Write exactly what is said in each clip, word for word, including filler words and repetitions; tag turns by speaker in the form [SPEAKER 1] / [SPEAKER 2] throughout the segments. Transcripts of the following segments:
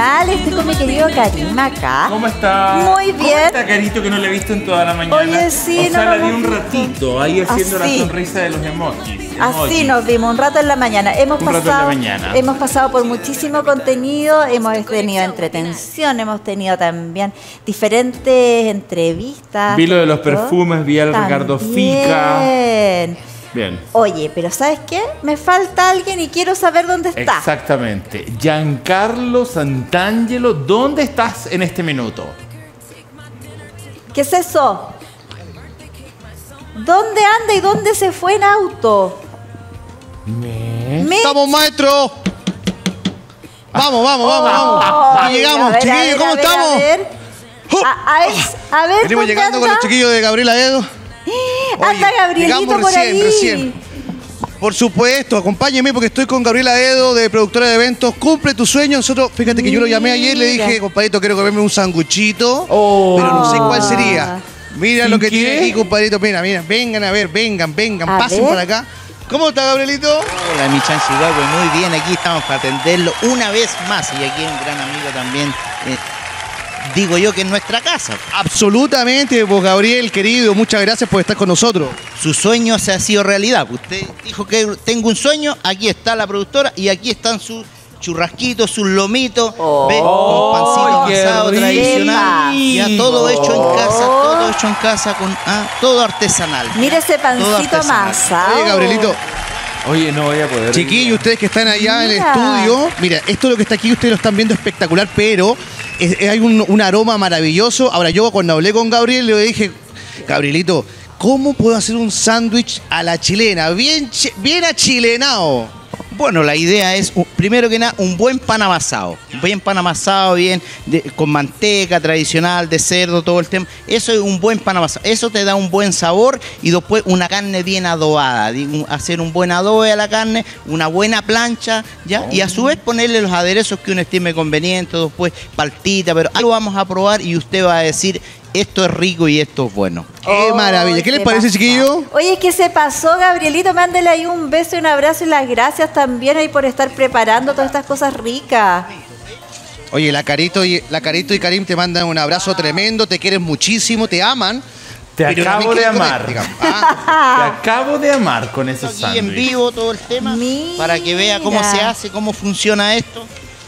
[SPEAKER 1] tal? Estoy con mi querido Karim acá.
[SPEAKER 2] ¿Cómo está?
[SPEAKER 1] Muy bien.
[SPEAKER 2] ¿Cómo está, Carito, que no le he visto en toda la mañana?
[SPEAKER 1] Oye, sí,
[SPEAKER 2] o sea,
[SPEAKER 1] no
[SPEAKER 2] la
[SPEAKER 1] lo
[SPEAKER 2] vi un
[SPEAKER 1] hemos
[SPEAKER 2] ratito, ahí haciendo
[SPEAKER 1] Así.
[SPEAKER 2] la sonrisa de los emojis.
[SPEAKER 1] Así
[SPEAKER 2] emojis.
[SPEAKER 1] nos vimos un rato en la mañana. Hemos
[SPEAKER 2] Un rato en
[SPEAKER 1] pasado,
[SPEAKER 2] la mañana.
[SPEAKER 1] hemos pasado por muchísimo contenido, hemos tenido entretención, hemos tenido también diferentes entrevistas.
[SPEAKER 2] Vi lo de los
[SPEAKER 1] ¿cierto?
[SPEAKER 2] perfumes, vi al Ricardo Fica.
[SPEAKER 1] Bien.
[SPEAKER 2] Bien.
[SPEAKER 1] Oye, pero ¿sabes qué? Me falta alguien y quiero saber dónde está.
[SPEAKER 2] Exactamente. Giancarlo Santangelo, ¿dónde estás en este minuto?
[SPEAKER 1] ¿Qué es eso? ¿Dónde anda y dónde se fue en auto?
[SPEAKER 2] ¿Me?
[SPEAKER 1] Me-
[SPEAKER 3] ¡Estamos, maestro! Vamos, vamos, vamos, vamos.
[SPEAKER 1] Ay,
[SPEAKER 3] Y llegamos,
[SPEAKER 1] a ver, a
[SPEAKER 3] chiquillos,
[SPEAKER 1] ver,
[SPEAKER 3] ¿cómo
[SPEAKER 1] a ver,
[SPEAKER 3] estamos?
[SPEAKER 1] A ver,
[SPEAKER 3] ¡Oh!
[SPEAKER 1] a, a ver, a ver,
[SPEAKER 3] Venimos
[SPEAKER 1] ¿dónde
[SPEAKER 3] llegando con
[SPEAKER 1] anda?
[SPEAKER 3] los chiquillos de Gabriela Edo.
[SPEAKER 1] Anda
[SPEAKER 3] Oye,
[SPEAKER 1] Gabrielito
[SPEAKER 3] llegamos
[SPEAKER 1] por
[SPEAKER 3] recién,
[SPEAKER 1] ahí.
[SPEAKER 3] recién. Por supuesto, acompáñeme porque estoy con Gabriela Edo, de productora de eventos. Cumple tu sueño. Nosotros, fíjate que yo lo llamé ayer, le dije,
[SPEAKER 1] Mira.
[SPEAKER 3] compadrito, quiero comerme un sanguchito,
[SPEAKER 2] Oh.
[SPEAKER 3] pero no sé cuál sería. Mira
[SPEAKER 2] ¿Sin
[SPEAKER 3] lo que
[SPEAKER 2] qué?
[SPEAKER 3] tiene aquí, compadrito. Mira, mira, vengan a ver, vengan, vengan,
[SPEAKER 1] A
[SPEAKER 3] pasen
[SPEAKER 1] ver.
[SPEAKER 3] para acá. ¿Cómo está, Gabrielito?
[SPEAKER 4] Hola, mi Chan Chihuahua, muy bien, aquí estamos para atenderlo una vez más y aquí un gran amigo también, eh, digo yo que es nuestra casa.
[SPEAKER 3] Absolutamente, pues Gabriel, querido, muchas gracias por estar con nosotros.
[SPEAKER 4] Su sueño se ha sido realidad. Usted dijo que tengo un sueño, aquí está la productora y aquí están sus churrasquitos, sus lomitos,
[SPEAKER 1] Oh.
[SPEAKER 4] ¿ve? Con pancito
[SPEAKER 2] ¡Qué
[SPEAKER 4] amasado
[SPEAKER 2] rico!
[SPEAKER 4] tradicional, ya todo hecho en casa, todo hecho en casa, con ah, todo artesanal.
[SPEAKER 1] Mira ese
[SPEAKER 4] Todo
[SPEAKER 1] pancito
[SPEAKER 4] artesanal.
[SPEAKER 1] amasado.
[SPEAKER 3] Oye, Gabrielito,
[SPEAKER 2] Oye, no voy a poder.
[SPEAKER 3] chiquillos, ustedes que están allá en el
[SPEAKER 1] Mira.
[SPEAKER 3] estudio, mira, esto lo que está aquí ustedes lo están viendo espectacular, pero es- es- hay un, un aroma maravilloso. Ahora yo cuando hablé con Gabriel le dije, Gabrielito, ¿cómo puedo hacer un sándwich a la chilena? Bien, chi- bien achilenado.
[SPEAKER 4] Bueno, la idea es, u- primero que nada, un buen pan amasado. Un buen pan amasado, bien, de- con manteca tradicional, de cerdo, todo el tema. Eso es un buen pan amasado. Eso te da un buen sabor y después una carne bien adobada. Digo, hacer un buen adobe a la carne, una buena plancha, ¿ya? Y a su vez ponerle los aderezos que uno estime conveniente, después paltita, pero algo vamos a probar y usted va a decir, esto es rico y esto es bueno.
[SPEAKER 3] ¡Qué maravilla! ¿Qué les
[SPEAKER 1] se
[SPEAKER 3] parece,
[SPEAKER 1] pasó.
[SPEAKER 3] chiquillo?
[SPEAKER 1] Oye, ¿qué se pasó, Gabrielito? Mándele ahí un beso y un abrazo y las gracias también ahí por estar preparando todas estas cosas ricas.
[SPEAKER 3] Oye, la Carito y, la Carito y Karim te mandan un abrazo tremendo, te quieren muchísimo, te aman.
[SPEAKER 2] Te
[SPEAKER 3] pero
[SPEAKER 2] acabo
[SPEAKER 3] también
[SPEAKER 2] de
[SPEAKER 3] quieren
[SPEAKER 2] amar.
[SPEAKER 3] comer, digamos. Ah,
[SPEAKER 2] Te acabo de amar con esos
[SPEAKER 4] Aquí en
[SPEAKER 2] sándwiches.
[SPEAKER 4] vivo todo el tema,
[SPEAKER 1] Mira.
[SPEAKER 4] para que vea cómo se hace, cómo funciona esto.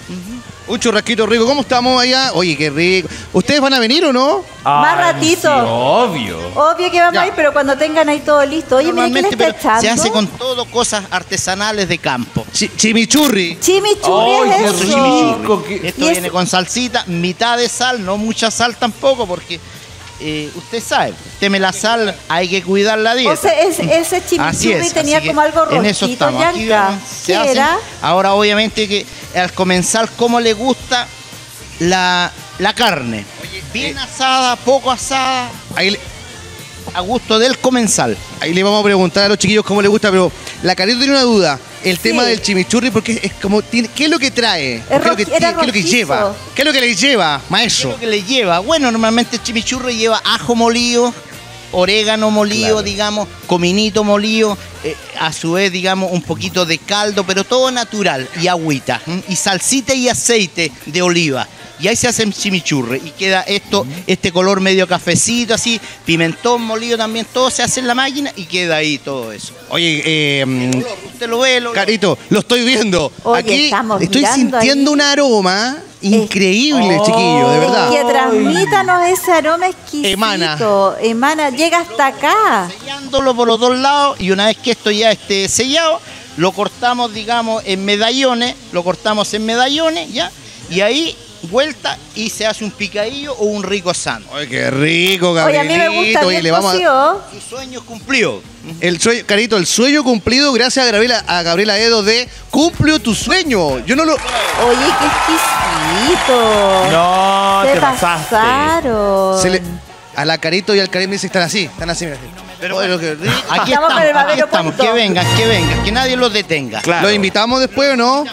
[SPEAKER 3] un churrasquito rico. ¿Cómo estamos allá? Oye, qué rico. ¿Ustedes van a venir o no?
[SPEAKER 1] Más
[SPEAKER 2] Ay,
[SPEAKER 1] ratito.
[SPEAKER 2] sí, obvio.
[SPEAKER 1] Obvio que vamos
[SPEAKER 3] Ya.
[SPEAKER 1] a ir, pero cuando tengan ahí todo listo. Oye, mira, ¿qué le
[SPEAKER 4] Normalmente,
[SPEAKER 1] está
[SPEAKER 4] pero
[SPEAKER 1] echando?
[SPEAKER 4] se hace con todo cosas artesanales de campo.
[SPEAKER 3] Chi- chimichurri.
[SPEAKER 1] Chimichurri
[SPEAKER 2] Ay,
[SPEAKER 1] es
[SPEAKER 2] qué
[SPEAKER 1] eso.
[SPEAKER 2] rico. que-
[SPEAKER 4] Esto
[SPEAKER 1] Y
[SPEAKER 4] viene
[SPEAKER 1] eso-
[SPEAKER 4] con salsita, mitad de sal, no mucha sal tampoco, porque eh, usted sabe, teme la sal, hay que cuidar la dieta.
[SPEAKER 1] O sea, es- ese
[SPEAKER 4] Así
[SPEAKER 1] chimichurri
[SPEAKER 4] es,
[SPEAKER 1] tenía
[SPEAKER 4] así que
[SPEAKER 1] como algo rojito,
[SPEAKER 4] en eso estamos. Aquí
[SPEAKER 1] Yanka.
[SPEAKER 4] vemos, se
[SPEAKER 1] ¿Qué
[SPEAKER 4] hace.
[SPEAKER 1] era?
[SPEAKER 4] Ahora, obviamente, que al comenzar, ¿cómo le gusta la, la carne? Bien asada, poco asada,
[SPEAKER 3] Ahí, le-
[SPEAKER 4] a gusto del comensal.
[SPEAKER 3] ahí le vamos a preguntar a los chiquillos cómo les gusta, pero la Carito tiene una duda. El
[SPEAKER 1] Sí.
[SPEAKER 3] tema del chimichurri, porque es como, tiene, ¿qué es lo que trae?
[SPEAKER 1] Es
[SPEAKER 3] ¿Qué es lo que,
[SPEAKER 1] roji- era
[SPEAKER 3] qué es lo que
[SPEAKER 1] rojizo.
[SPEAKER 3] lleva? ¿Qué es lo que le lleva,
[SPEAKER 4] ¿Qué es
[SPEAKER 3] maestro?
[SPEAKER 4] lo que le lleva? Bueno, normalmente el chimichurri lleva ajo molido, orégano molido,
[SPEAKER 3] Claro.
[SPEAKER 4] digamos, cominito molido, eh, a su vez, digamos, un poquito de caldo, pero todo natural, y agüita, ¿m? y salsita y aceite de oliva. Y ahí se hace el chimichurri y queda esto, este color medio cafecito, así, pimentón molido también, todo se hace en la máquina y queda ahí todo eso.
[SPEAKER 3] Oye, eh, mm,
[SPEAKER 4] Usted lo ve, lo
[SPEAKER 3] Carito, lo estoy viendo.
[SPEAKER 1] Oye,
[SPEAKER 3] Aquí
[SPEAKER 1] estamos
[SPEAKER 3] estoy
[SPEAKER 1] mirando
[SPEAKER 3] sintiendo
[SPEAKER 1] ahí.
[SPEAKER 3] un aroma increíble, chiquillo, de verdad.
[SPEAKER 1] Que transmítanos ese aroma exquisito.
[SPEAKER 3] Emana.
[SPEAKER 1] Emana, llega hasta acá.
[SPEAKER 4] sellándolo por los dos lados y una vez que esto ya esté sellado, lo cortamos, digamos, en medallones, lo cortamos en medallones, ¿ya? Y ahí vuelta y se hace un picadillo o un rico sándwich.
[SPEAKER 3] Oye, qué rico,
[SPEAKER 1] Oye, a
[SPEAKER 3] Gabrielito.
[SPEAKER 1] mí me gusta
[SPEAKER 3] Oye,
[SPEAKER 1] bien
[SPEAKER 3] le vamos a-
[SPEAKER 1] cocido.
[SPEAKER 4] Su sueño cumplió.
[SPEAKER 3] El sueño, Carito, el sueño cumplido gracias a Gabriela, a Gabriela Edo de Cumplió tu sueño. Yo no lo...
[SPEAKER 1] Oye, qué exquisito.
[SPEAKER 2] No,
[SPEAKER 1] Se
[SPEAKER 2] te pasaste.
[SPEAKER 1] pasaron.
[SPEAKER 3] se le- a la Carito y al Karim dice están así, están así, mira.
[SPEAKER 4] Pero
[SPEAKER 3] Oye, lo que rico.
[SPEAKER 4] Aquí
[SPEAKER 1] Estamos
[SPEAKER 4] estamos,
[SPEAKER 1] con el
[SPEAKER 4] aquí
[SPEAKER 1] babero
[SPEAKER 4] estamos.
[SPEAKER 1] punto.
[SPEAKER 4] Que vengan, que vengan, que nadie los detenga.
[SPEAKER 2] Claro.
[SPEAKER 3] ¿Los invitamos después o no?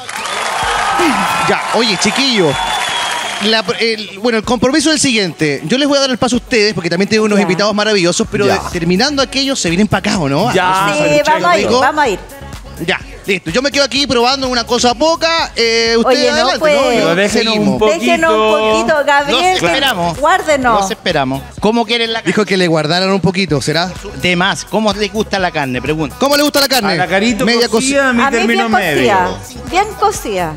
[SPEAKER 3] Ya, oye, chiquillo. La- el- bueno, el compromiso es el siguiente. Yo les voy a dar el paso a ustedes porque también tengo unos
[SPEAKER 1] Ya.
[SPEAKER 3] invitados maravillosos, pero
[SPEAKER 2] Ya.
[SPEAKER 3] de- terminando aquellos se vienen para acá, ¿o no?
[SPEAKER 2] Ya.
[SPEAKER 3] A comer
[SPEAKER 1] Sí,
[SPEAKER 3] un sándwich
[SPEAKER 1] vamos a ir,
[SPEAKER 3] rico.
[SPEAKER 1] vamos a ir.
[SPEAKER 3] Ya. Listo, yo me quedo aquí probando una cosa poca. Eh, ustedes
[SPEAKER 1] Oye, no,
[SPEAKER 3] adelante,
[SPEAKER 1] pues.
[SPEAKER 3] ¿no?
[SPEAKER 2] Pero
[SPEAKER 3] Yo-
[SPEAKER 2] déjenos
[SPEAKER 3] seguimos.
[SPEAKER 2] un poquito.
[SPEAKER 1] Déjenos un poquito, Gabriel,
[SPEAKER 4] Los
[SPEAKER 1] que-
[SPEAKER 4] esperamos.
[SPEAKER 1] guárdenos.
[SPEAKER 4] Los esperamos. ¿Cómo quieren la carne?
[SPEAKER 3] Dijo que le guardaran un poquito, ¿será?
[SPEAKER 4] De más. ¿Cómo les gusta la carne? Pregunta.
[SPEAKER 3] ¿Cómo le gusta la carne?
[SPEAKER 2] A la carito
[SPEAKER 3] Media
[SPEAKER 2] cocida, a mí
[SPEAKER 1] A mí
[SPEAKER 2] término
[SPEAKER 1] bien
[SPEAKER 2] medio.
[SPEAKER 1] cocida, bien cocida.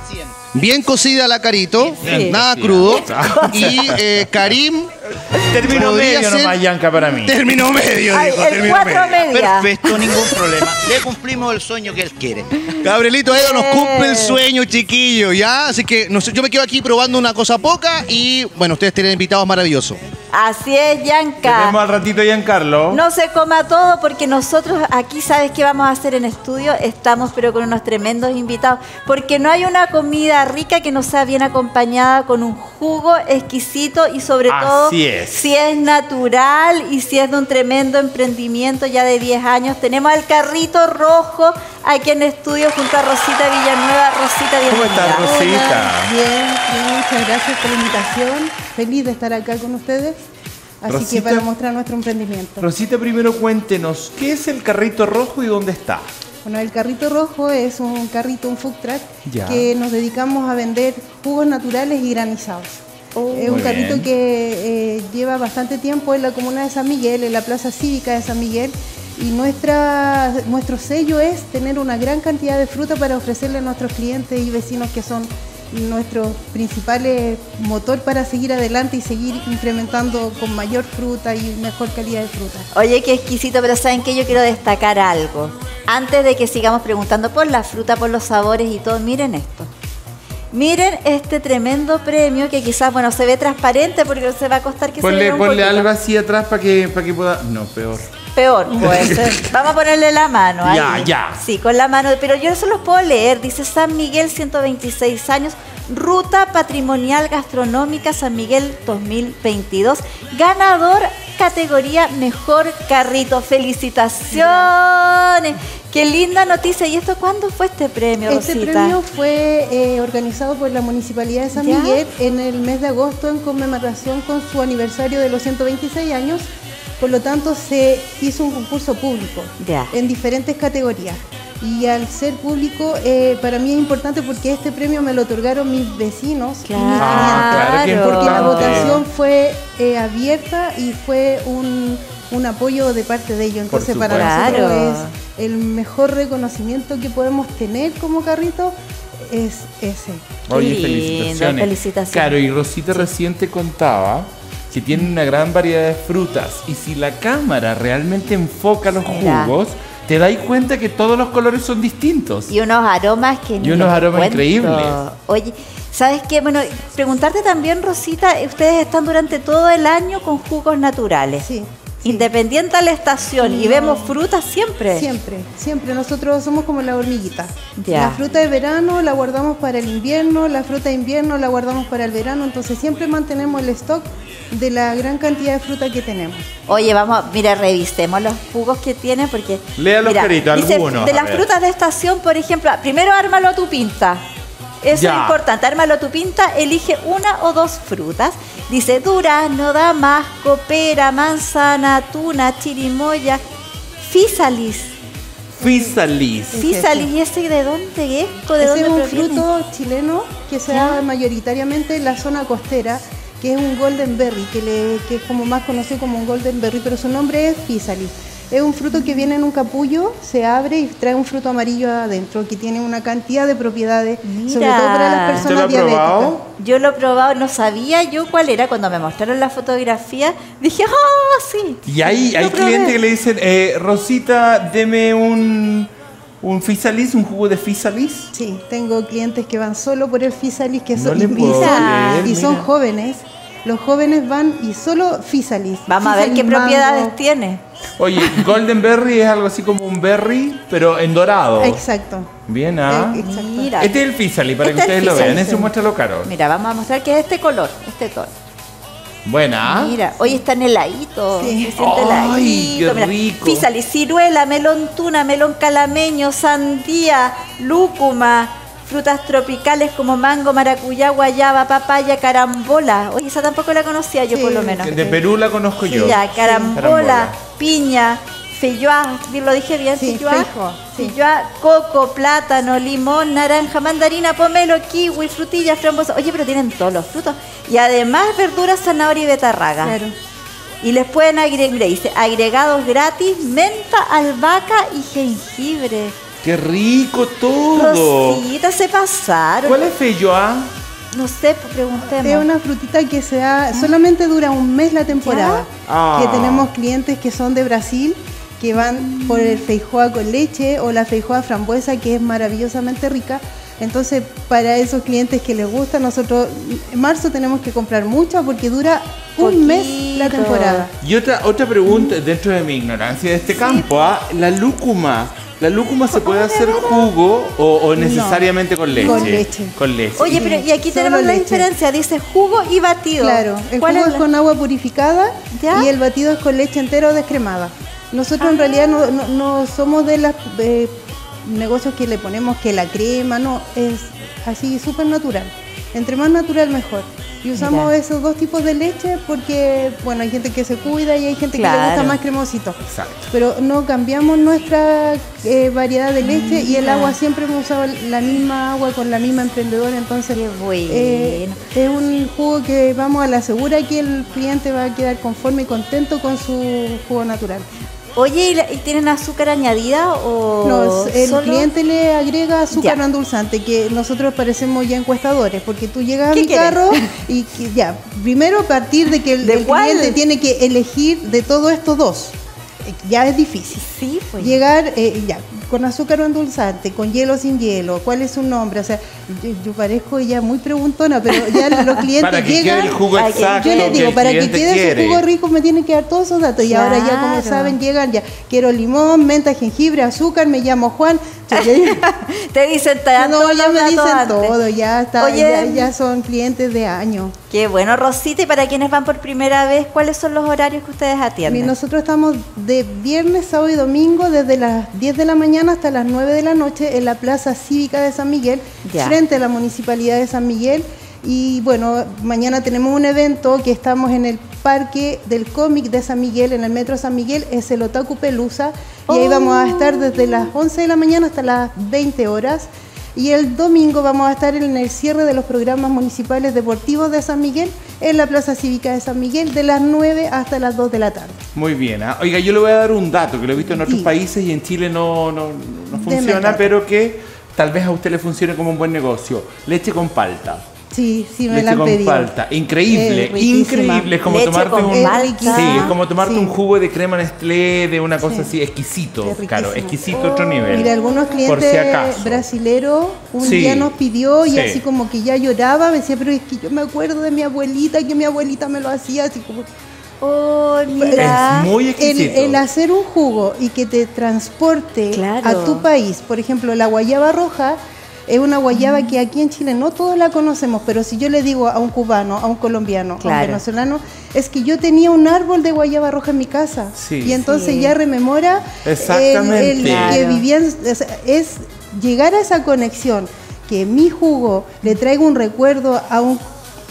[SPEAKER 3] Bien cocida la carito,
[SPEAKER 1] Sí.
[SPEAKER 3] nada
[SPEAKER 2] Sí.
[SPEAKER 3] crudo. Y eh, Karim,
[SPEAKER 2] Término
[SPEAKER 3] Podría
[SPEAKER 2] medio
[SPEAKER 3] ser-
[SPEAKER 2] nomás, Yanka, para mí.
[SPEAKER 3] término medio,
[SPEAKER 1] Ay,
[SPEAKER 3] dijo,
[SPEAKER 1] el
[SPEAKER 3] término
[SPEAKER 1] cuatro
[SPEAKER 3] medio.
[SPEAKER 1] media.
[SPEAKER 4] Perfecto, ningún problema. Le cumplimos el sueño que él quiere.
[SPEAKER 3] Gabrielito Edo nos
[SPEAKER 1] Eh.
[SPEAKER 3] cumple el sueño, chiquillo, ¿ya? Así que no sé, yo me quedo aquí probando una cosa poca y, bueno, ustedes tienen invitados maravillosos.
[SPEAKER 1] Así es,
[SPEAKER 2] Nos
[SPEAKER 1] Yanka.
[SPEAKER 2] vemos al ratito, Giancarlo.
[SPEAKER 1] No se coma todo porque nosotros aquí, ¿sabes qué vamos a hacer en estudio? Estamos pero con unos tremendos invitados. Porque no hay una comida rica que no sea bien acompañada con un jugo exquisito y sobre
[SPEAKER 2] Así
[SPEAKER 1] todo
[SPEAKER 2] es.
[SPEAKER 1] si es natural y si es de un tremendo emprendimiento ya de diez años. Tenemos al Carrito Rojo aquí en estudio junto a Rosita Villanueva. Rosita,
[SPEAKER 2] ¿Cómo
[SPEAKER 1] bienvenida.
[SPEAKER 2] estás, Rosita?
[SPEAKER 5] Bien, bien, muchas gracias por la invitación. Feliz de estar acá con ustedes. Así
[SPEAKER 2] Rosita.
[SPEAKER 5] que para mostrar nuestro emprendimiento.
[SPEAKER 2] Rosita, primero cuéntenos, ¿qué es el carrito rojo y dónde está?
[SPEAKER 5] Bueno, el carrito rojo es un carrito, un food truck,
[SPEAKER 2] Ya.
[SPEAKER 5] que nos dedicamos a vender jugos naturales y granizados. es un
[SPEAKER 2] Muy
[SPEAKER 5] carrito
[SPEAKER 2] bien.
[SPEAKER 5] que eh, lleva bastante tiempo en la comuna de San Miguel, en la plaza cívica de San Miguel. Y nuestra, nuestro sello es tener una gran cantidad de fruta para ofrecerle a nuestros clientes y vecinos que son nuestros principales motor para seguir adelante y seguir incrementando con mayor fruta y mejor calidad de fruta.
[SPEAKER 1] Oye, qué exquisito, pero ¿saben qué? Yo quiero destacar algo. Antes de que sigamos preguntando por la fruta, por los sabores y todo, miren esto. Miren este tremendo premio que quizás, bueno, se ve transparente porque se va a costar que se
[SPEAKER 2] Ponle,
[SPEAKER 1] vea un
[SPEAKER 2] ponle
[SPEAKER 1] poquito.
[SPEAKER 2] algo así atrás para que, para que pueda... No, peor.
[SPEAKER 1] Peor, pues. Vamos a ponerle la mano. Ahí.
[SPEAKER 2] Ya, ya.
[SPEAKER 1] Sí, con la mano. Pero yo eso los puedo leer. Dice San Miguel, ciento veintiséis años. Ruta Patrimonial Gastronómica San Miguel dos mil veintidós. Ganador categoría Mejor Carrito. ¡Felicitaciones! ¡Qué linda noticia! ¿Y esto cuándo fue este premio,
[SPEAKER 5] Este
[SPEAKER 1] Rosita?
[SPEAKER 5] premio fue eh, organizado por la Municipalidad de San
[SPEAKER 1] ¿Ya?
[SPEAKER 5] Miguel en el mes de agosto en conmemoración con su aniversario de los ciento veintiséis años. Por lo tanto, se hizo un concurso público
[SPEAKER 1] Ya.
[SPEAKER 5] en diferentes categorías. Y al ser público, eh, para mí es importante porque este premio me lo otorgaron mis vecinos. y mis
[SPEAKER 1] Claro.
[SPEAKER 2] Ah, claro, qué
[SPEAKER 5] porque la
[SPEAKER 2] importante.
[SPEAKER 5] votación fue eh, abierta y fue un, un apoyo de parte de ellos. Entonces, para
[SPEAKER 1] supuesto.
[SPEAKER 5] nosotros
[SPEAKER 1] Claro.
[SPEAKER 5] es el mejor reconocimiento que podemos tener como carrito es ese.
[SPEAKER 2] Oye,
[SPEAKER 1] Qué lindo,
[SPEAKER 2] felicitaciones.
[SPEAKER 1] felicitaciones.
[SPEAKER 2] Claro, y Rosita recién te contaba que tiene una gran variedad de frutas y si la cámara realmente enfoca los
[SPEAKER 1] Mira.
[SPEAKER 2] jugos, te das cuenta que todos los colores son distintos.
[SPEAKER 1] Y unos aromas que ni
[SPEAKER 2] Y unos
[SPEAKER 1] les
[SPEAKER 2] aromas
[SPEAKER 1] cuento.
[SPEAKER 2] increíbles.
[SPEAKER 1] Oye, ¿sabes qué? Bueno, preguntarte también, Rosita, ustedes están durante todo el año con jugos naturales.
[SPEAKER 5] Sí.
[SPEAKER 1] Independiente a la estación y
[SPEAKER 5] No.
[SPEAKER 1] vemos frutas siempre.
[SPEAKER 5] Siempre, siempre. Nosotros somos como la hormiguita.
[SPEAKER 1] Ya.
[SPEAKER 5] La fruta de verano la guardamos para el invierno, la fruta de invierno la guardamos para el verano, entonces siempre mantenemos el stock de la gran cantidad de fruta que tenemos.
[SPEAKER 1] Oye, vamos, mira, revisemos los jugos que tienen porque...
[SPEAKER 2] Léalos,
[SPEAKER 1] mira,
[SPEAKER 2] Carito,
[SPEAKER 1] dice,
[SPEAKER 2] algunos,
[SPEAKER 1] de
[SPEAKER 2] a
[SPEAKER 1] las
[SPEAKER 2] ver.
[SPEAKER 1] frutas de estación, por ejemplo, primero ármalo a tu pinta. Eso
[SPEAKER 2] Ya.
[SPEAKER 1] es importante, ármalo a tu pinta, elige una o dos frutas. Dice durazno, damasco, pera, manzana, tuna, chirimoya, físalis.
[SPEAKER 2] Fisalis.
[SPEAKER 5] Es
[SPEAKER 1] Físalis,
[SPEAKER 5] ese.
[SPEAKER 1] ¿y ese de dónde es? ¿O ¿De
[SPEAKER 5] Ese
[SPEAKER 1] dónde
[SPEAKER 5] es un
[SPEAKER 1] proviene?
[SPEAKER 5] fruto chileno que se
[SPEAKER 1] Ya.
[SPEAKER 5] da mayoritariamente en la zona costera, que es un golden berry, que, le, que es como más conocido como un golden berry, pero su nombre es physalis. Es un fruto que viene en un capullo, se abre y trae un fruto amarillo adentro, que tiene una cantidad de propiedades,
[SPEAKER 1] Mira.
[SPEAKER 5] sobre todo para las
[SPEAKER 2] ¿Usted lo ha
[SPEAKER 5] personas diabéticas.
[SPEAKER 2] probado?
[SPEAKER 1] Yo lo he probado, no sabía yo cuál era. Cuando me mostraron la fotografía, dije, ¡ah, sí!
[SPEAKER 2] Y hay, hay
[SPEAKER 1] Lo probé.
[SPEAKER 2] clientes que le dicen, eh, Rosita, deme un, un Fisalis, un jugo de Fisalis.
[SPEAKER 5] Sí, tengo clientes que van solo por el physalis, que
[SPEAKER 2] No
[SPEAKER 5] son,
[SPEAKER 2] le
[SPEAKER 5] y,
[SPEAKER 2] puedo
[SPEAKER 5] son-
[SPEAKER 2] creer,
[SPEAKER 5] y son
[SPEAKER 2] mira.
[SPEAKER 5] jóvenes. Los jóvenes van y solo physalis.
[SPEAKER 1] Vamos a ver qué
[SPEAKER 5] Physalis mango.
[SPEAKER 1] propiedades tiene.
[SPEAKER 2] Oye, Golden Berry es algo así como un berry, pero en dorado.
[SPEAKER 5] Exacto.
[SPEAKER 2] Bien, ¿ah?
[SPEAKER 5] Eh, exacto.
[SPEAKER 1] Mira,
[SPEAKER 2] Este es el Fisalis, para
[SPEAKER 1] Este
[SPEAKER 2] que
[SPEAKER 1] es el
[SPEAKER 2] ustedes lo vean.
[SPEAKER 1] Physalis.
[SPEAKER 2] Eso muéstralo caro.
[SPEAKER 1] mira, vamos a mostrar que es este color, este tono.
[SPEAKER 2] Buena.
[SPEAKER 1] Mira, hoy está en heladito.
[SPEAKER 5] Sí.
[SPEAKER 1] Se siente
[SPEAKER 2] Ay,
[SPEAKER 1] heladito.
[SPEAKER 2] qué
[SPEAKER 1] Mira,
[SPEAKER 2] rico.
[SPEAKER 1] Físalis, ciruela, melón tuna, melón calameño, sandía, lúcuma, frutas tropicales como mango, maracuyá, guayaba, papaya, carambola. Oye, esa tampoco la conocía yo
[SPEAKER 5] Sí.
[SPEAKER 1] por lo menos.
[SPEAKER 2] De Perú la conozco yo.
[SPEAKER 1] Ya, carambola,
[SPEAKER 2] Carambola.
[SPEAKER 1] piña, feijoa, lo dije bien,
[SPEAKER 5] Sí,
[SPEAKER 1] feijoa.
[SPEAKER 5] feijoa,
[SPEAKER 1] filloa, coco, plátano, limón, naranja, mandarina, pomelo, kiwi, frutilla, frambuesa. Oye, pero tienen todos los frutos. Y además verduras, zanahoria y betarraga.
[SPEAKER 5] Claro.
[SPEAKER 1] Y les pueden agregar, mira, dice, agregados gratis, menta, albahaca y jengibre.
[SPEAKER 2] ¡Qué rico todo!
[SPEAKER 1] Rosita, se pasaron.
[SPEAKER 2] ¿Cuál es Feijoa?
[SPEAKER 1] No sé, pues preguntemos.
[SPEAKER 5] Es una frutita que se da, solamente dura un mes la temporada.
[SPEAKER 2] Ah.
[SPEAKER 5] Que tenemos clientes que son de Brasil, que van por el feijoa con leche o la feijoa frambuesa, que es maravillosamente rica. Entonces, para esos clientes que les gusta, nosotros en marzo tenemos que comprar mucha porque dura un
[SPEAKER 1] Poquito.
[SPEAKER 5] mes la temporada.
[SPEAKER 2] Y otra, otra pregunta, dentro de mi ignorancia de este campo, ¿ah? La lúcuma. ¿La lúcuma se puede hacer jugo o, o necesariamente con leche?
[SPEAKER 5] Con leche.
[SPEAKER 2] Con leche.
[SPEAKER 1] Oye, pero y aquí
[SPEAKER 5] Solo
[SPEAKER 1] tenemos la
[SPEAKER 5] leche.
[SPEAKER 1] diferencia, dice jugo y batido.
[SPEAKER 5] Claro, el
[SPEAKER 1] ¿Cuál
[SPEAKER 5] jugo es
[SPEAKER 1] la-
[SPEAKER 5] con agua purificada
[SPEAKER 1] ¿Ya?
[SPEAKER 5] y el batido es con leche entera o descremada. Nosotros en realidad no, no- no somos de los negocios que le ponemos que la crema, no, es así súper natural. Entre más natural mejor. Y usamos
[SPEAKER 1] Mira.
[SPEAKER 5] esos dos tipos de leche porque, bueno, hay gente que se cuida y hay gente que le
[SPEAKER 1] Claro.
[SPEAKER 5] gusta más cremosito.
[SPEAKER 2] Exacto.
[SPEAKER 5] Pero no cambiamos nuestra eh, variedad de leche y el
[SPEAKER 1] Mira.
[SPEAKER 5] agua siempre hemos usado la misma agua con la misma emprendedora, entonces
[SPEAKER 1] Qué bueno.
[SPEAKER 5] eh, es un jugo que vamos a la segura que el cliente va a quedar conforme y contento con su jugo natural.
[SPEAKER 1] Oye, ¿y, la- y tienen azúcar añadida o
[SPEAKER 5] No, el
[SPEAKER 1] solo?
[SPEAKER 5] cliente le agrega azúcar
[SPEAKER 1] Ya.
[SPEAKER 5] endulzante, que nosotros parecemos ya encuestadores, porque tú llegas a
[SPEAKER 1] ¿Qué
[SPEAKER 5] mi
[SPEAKER 1] quieres?
[SPEAKER 5] carro y que ya, primero partir de que el,
[SPEAKER 1] ¿De
[SPEAKER 5] el
[SPEAKER 1] cuál?
[SPEAKER 5] cliente tiene que elegir de todo esto dos. Eh, Ya es difícil.
[SPEAKER 1] Sí, pues.
[SPEAKER 5] Llegar eh, ya con azúcar o endulzante, con hielo o sin hielo, ¿cuál es su nombre? O sea, yo, yo parezco ya muy preguntona, pero ya los clientes
[SPEAKER 2] Para que
[SPEAKER 5] llegan.
[SPEAKER 2] quede el jugo
[SPEAKER 1] Ay, que-
[SPEAKER 2] exacto
[SPEAKER 5] Yo les
[SPEAKER 2] que
[SPEAKER 5] digo,
[SPEAKER 2] el
[SPEAKER 5] para que
[SPEAKER 2] cliente
[SPEAKER 5] quede
[SPEAKER 2] quiere.
[SPEAKER 5] su jugo rico me tienen que dar todos esos datos. Y ahora ya, como
[SPEAKER 1] Claro.
[SPEAKER 5] saben, llegan ya. Quiero limón, menta, jengibre, azúcar, me llamo Juan.
[SPEAKER 1] Te dicen, te dan
[SPEAKER 5] No,
[SPEAKER 1] todos
[SPEAKER 5] ya
[SPEAKER 1] los
[SPEAKER 5] me
[SPEAKER 1] datos
[SPEAKER 5] dicen
[SPEAKER 1] antes.
[SPEAKER 5] todo, ya está,
[SPEAKER 1] Oye,
[SPEAKER 5] ya, ya son clientes de año.
[SPEAKER 1] Qué bueno, Rosita, y para quienes van por primera vez, ¿cuáles son los horarios que ustedes
[SPEAKER 5] Mira,
[SPEAKER 1] atienden?
[SPEAKER 5] nosotros estamos de viernes, sábado y domingo desde las diez de la mañana hasta las nueve de la noche en la Plaza Cívica de San Miguel,
[SPEAKER 1] Ya.
[SPEAKER 5] frente a la Municipalidad de San Miguel. Y bueno, mañana tenemos un evento que estamos en el Parque del Cómic de San Miguel, en el Metro San Miguel, es el Otaku Pelusa. Y ahí vamos a estar desde las once de la mañana hasta las veinte horas. Y el domingo vamos a estar en el cierre de los programas municipales deportivos de San Miguel, en la Plaza Cívica de San Miguel, de las nueve hasta las dos de la tarde.
[SPEAKER 2] Muy bien. ¿ah? Oiga, yo le voy a dar un dato que lo he visto en otros
[SPEAKER 5] Sí.
[SPEAKER 2] países y en Chile no, no, no
[SPEAKER 5] Deme
[SPEAKER 2] funciona,
[SPEAKER 5] el dato.
[SPEAKER 2] pero que tal vez a usted le funcione como un buen negocio. Leche con palta.
[SPEAKER 5] Sí, sí, me la
[SPEAKER 2] Leche
[SPEAKER 5] han
[SPEAKER 2] con
[SPEAKER 5] pedido.
[SPEAKER 2] palta. Increíble,
[SPEAKER 5] Es riquísima.
[SPEAKER 2] increíble. Es como
[SPEAKER 1] Leche
[SPEAKER 2] tomarte
[SPEAKER 1] con
[SPEAKER 2] un.
[SPEAKER 1] palta.
[SPEAKER 2] Sí, es como tomarte
[SPEAKER 5] Sí.
[SPEAKER 2] un jugo de crema Nestlé de una cosa
[SPEAKER 5] Sí.
[SPEAKER 2] así, exquisito.
[SPEAKER 5] Es riquísimo.
[SPEAKER 2] Claro, exquisito otro nivel.
[SPEAKER 5] Mira, algunos
[SPEAKER 2] Por
[SPEAKER 5] clientes
[SPEAKER 2] si acaso.
[SPEAKER 5] brasileros un
[SPEAKER 2] Sí.
[SPEAKER 5] día nos pidió y
[SPEAKER 2] Sí.
[SPEAKER 5] así como que ya lloraba, me decía, pero es que yo me acuerdo de mi abuelita, que mi abuelita me lo hacía, así como...
[SPEAKER 1] Oh, mira.
[SPEAKER 2] Es muy
[SPEAKER 5] El,
[SPEAKER 2] exquisito.
[SPEAKER 5] el hacer un jugo y que te transporte
[SPEAKER 1] Claro.
[SPEAKER 5] a tu país, por ejemplo, la guayaba roja es una guayaba que aquí en Chile no todos la conocemos, pero si yo le digo a un cubano, a un colombiano, a
[SPEAKER 1] Claro.
[SPEAKER 5] un venezolano, es que yo tenía un árbol de guayaba roja en mi casa.
[SPEAKER 2] Sí.
[SPEAKER 5] Y entonces
[SPEAKER 1] Sí.
[SPEAKER 5] ya rememora
[SPEAKER 2] Exactamente.
[SPEAKER 5] el, el que
[SPEAKER 1] Claro.
[SPEAKER 5] vivían, o sea, es llegar a esa conexión, que mi jugo le traiga un recuerdo a un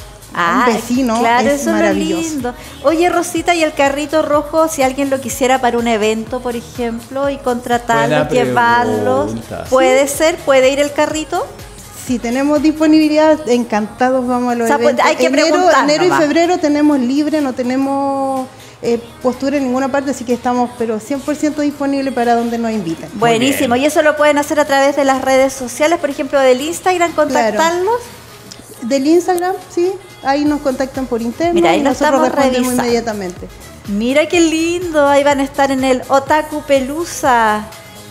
[SPEAKER 1] Ah,
[SPEAKER 5] un vecino,
[SPEAKER 1] claro,
[SPEAKER 5] es
[SPEAKER 1] eso
[SPEAKER 5] maravilloso.
[SPEAKER 1] es lo lindo. Oye, Rosita, ¿y el carrito rojo, si alguien lo quisiera para un evento, por ejemplo, y contratarlo,
[SPEAKER 2] Buena
[SPEAKER 1] llevarlos,
[SPEAKER 2] pregunta.
[SPEAKER 1] puede ser? ¿Puede ir el carrito?
[SPEAKER 5] Si tenemos disponibilidad, encantados vamos a los
[SPEAKER 1] O sea, pues,
[SPEAKER 5] eventos.
[SPEAKER 1] hay que
[SPEAKER 5] enero,
[SPEAKER 1] preguntar
[SPEAKER 5] enero y
[SPEAKER 1] nomás.
[SPEAKER 5] febrero tenemos libre, no tenemos eh, postura en ninguna parte, así que estamos pero cien por ciento disponibles para donde nos inviten.
[SPEAKER 1] Buenísimo, y eso lo pueden hacer a través de las redes sociales, por ejemplo, del Instagram, contactarlos.
[SPEAKER 5] Del Instagram, sí, ahí nos contactan por interno
[SPEAKER 1] Mira, ahí
[SPEAKER 5] y
[SPEAKER 1] lo
[SPEAKER 5] nosotros
[SPEAKER 1] estamos
[SPEAKER 5] respondemos
[SPEAKER 1] revisando.
[SPEAKER 5] inmediatamente.
[SPEAKER 1] Mira qué lindo, ahí van a estar en el Otaku Pelusa.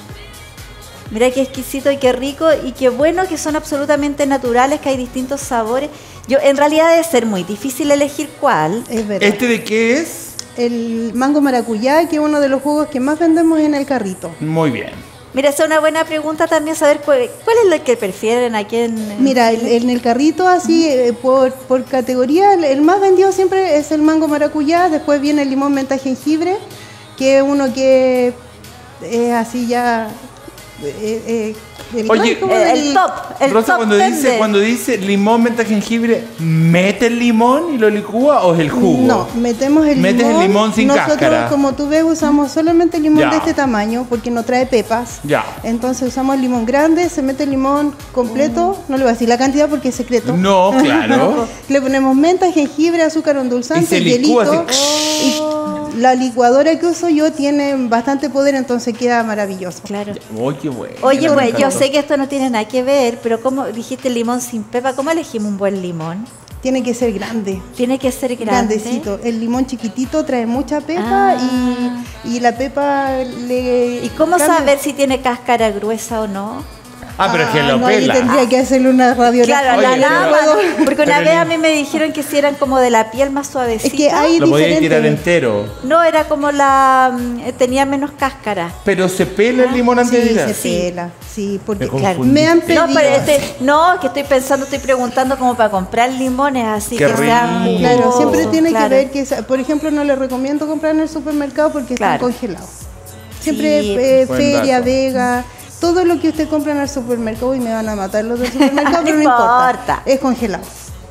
[SPEAKER 1] Mira qué exquisito y qué rico y qué bueno que son absolutamente naturales, que hay distintos sabores. Yo, en realidad debe ser muy difícil elegir cuál.
[SPEAKER 5] Es verdad.
[SPEAKER 2] ¿Este de qué es?
[SPEAKER 5] El mango maracuyá, que es uno de los jugos que más vendemos en el carrito.
[SPEAKER 2] Muy bien.
[SPEAKER 1] Mira, esa es una buena pregunta también, saber cuál, cuál es el que prefieren aquí en...
[SPEAKER 5] Mira, el- en el carrito así, eh, por, por categoría, el, el más vendido siempre es el mango maracuyá, después viene el limón menta jengibre, que es uno que es así ya eh, eh, el,
[SPEAKER 2] Oye,
[SPEAKER 5] ay, ¿cómo
[SPEAKER 1] El,
[SPEAKER 5] es?
[SPEAKER 1] el top, el
[SPEAKER 2] Rosa,
[SPEAKER 1] top
[SPEAKER 2] cuando
[SPEAKER 1] ten
[SPEAKER 2] dice,
[SPEAKER 1] de-
[SPEAKER 2] cuando dice limón, menta, jengibre, ¿mete el limón y lo licúa o es el jugo?
[SPEAKER 5] No, metemos el
[SPEAKER 2] Metes
[SPEAKER 5] limón.
[SPEAKER 2] el limón sin
[SPEAKER 5] Nosotros,
[SPEAKER 2] cáscara.
[SPEAKER 5] como tú ves, usamos solamente limón
[SPEAKER 2] Ya.
[SPEAKER 5] de este tamaño porque no trae pepas.
[SPEAKER 2] Ya.
[SPEAKER 5] Entonces usamos el limón grande, se mete el limón completo, no le voy a decir la cantidad porque es secreto.
[SPEAKER 2] No, claro.
[SPEAKER 5] Le ponemos menta, jengibre, azúcar ondulzante,
[SPEAKER 2] Y se licúa
[SPEAKER 5] hielito.
[SPEAKER 2] así.
[SPEAKER 5] Y la licuadora que uso yo tiene bastante poder, entonces queda maravilloso.
[SPEAKER 1] Claro.
[SPEAKER 2] Oye, qué bueno.
[SPEAKER 1] Oye,
[SPEAKER 2] Me
[SPEAKER 1] pues yo
[SPEAKER 2] encantó.
[SPEAKER 1] sé que esto no tiene nada que ver, pero como dijiste limón sin pepa, ¿cómo elegimos un buen limón?
[SPEAKER 5] Tiene que ser grande.
[SPEAKER 1] Tiene que ser grande.
[SPEAKER 5] Grandecito. El limón chiquitito trae mucha pepa
[SPEAKER 1] Ah.
[SPEAKER 5] y, y la pepa le...
[SPEAKER 1] ¿Y cómo
[SPEAKER 5] cambia.
[SPEAKER 1] saber si tiene cáscara gruesa o no?
[SPEAKER 2] Ah, pero es que
[SPEAKER 5] Ah,
[SPEAKER 2] lo
[SPEAKER 5] no, ahí
[SPEAKER 2] pela.
[SPEAKER 5] tendría que hacerle una radiografía.
[SPEAKER 1] Claro,
[SPEAKER 2] Oye,
[SPEAKER 1] la
[SPEAKER 2] pero-
[SPEAKER 1] lama, porque una
[SPEAKER 2] pero
[SPEAKER 1] vez
[SPEAKER 2] ni-
[SPEAKER 1] a mí me dijeron que si eran como de la piel más suavecita.
[SPEAKER 5] Es que hay
[SPEAKER 2] Lo podía tirar
[SPEAKER 5] diferentes...
[SPEAKER 2] entero.
[SPEAKER 1] No, era como la... mm, eh, tenía menos cáscara.
[SPEAKER 2] Pero se pela el limón antes de
[SPEAKER 5] Sí,
[SPEAKER 2] tirar.
[SPEAKER 5] se pela. Sí, porque
[SPEAKER 2] Me
[SPEAKER 5] claro,
[SPEAKER 2] confundí.
[SPEAKER 5] me han pedido...
[SPEAKER 1] No, pero este, no, que estoy pensando, estoy preguntando como para comprar limones así
[SPEAKER 2] Qué
[SPEAKER 1] que sean
[SPEAKER 2] rico.
[SPEAKER 5] Claro,
[SPEAKER 1] jugosos,
[SPEAKER 5] siempre tiene
[SPEAKER 1] claro.
[SPEAKER 5] que ver que, esa- por ejemplo, no le recomiendo comprar en el supermercado porque
[SPEAKER 1] Claro.
[SPEAKER 5] están congelados. Siempre
[SPEAKER 1] Sí,
[SPEAKER 5] eh,
[SPEAKER 2] buen
[SPEAKER 5] Feria,
[SPEAKER 2] dato.
[SPEAKER 5] Vega, todo lo que usted compra en el supermercado y me van a matar los del supermercado,
[SPEAKER 1] No
[SPEAKER 5] pero no importa.
[SPEAKER 1] importa.
[SPEAKER 5] Es congelado.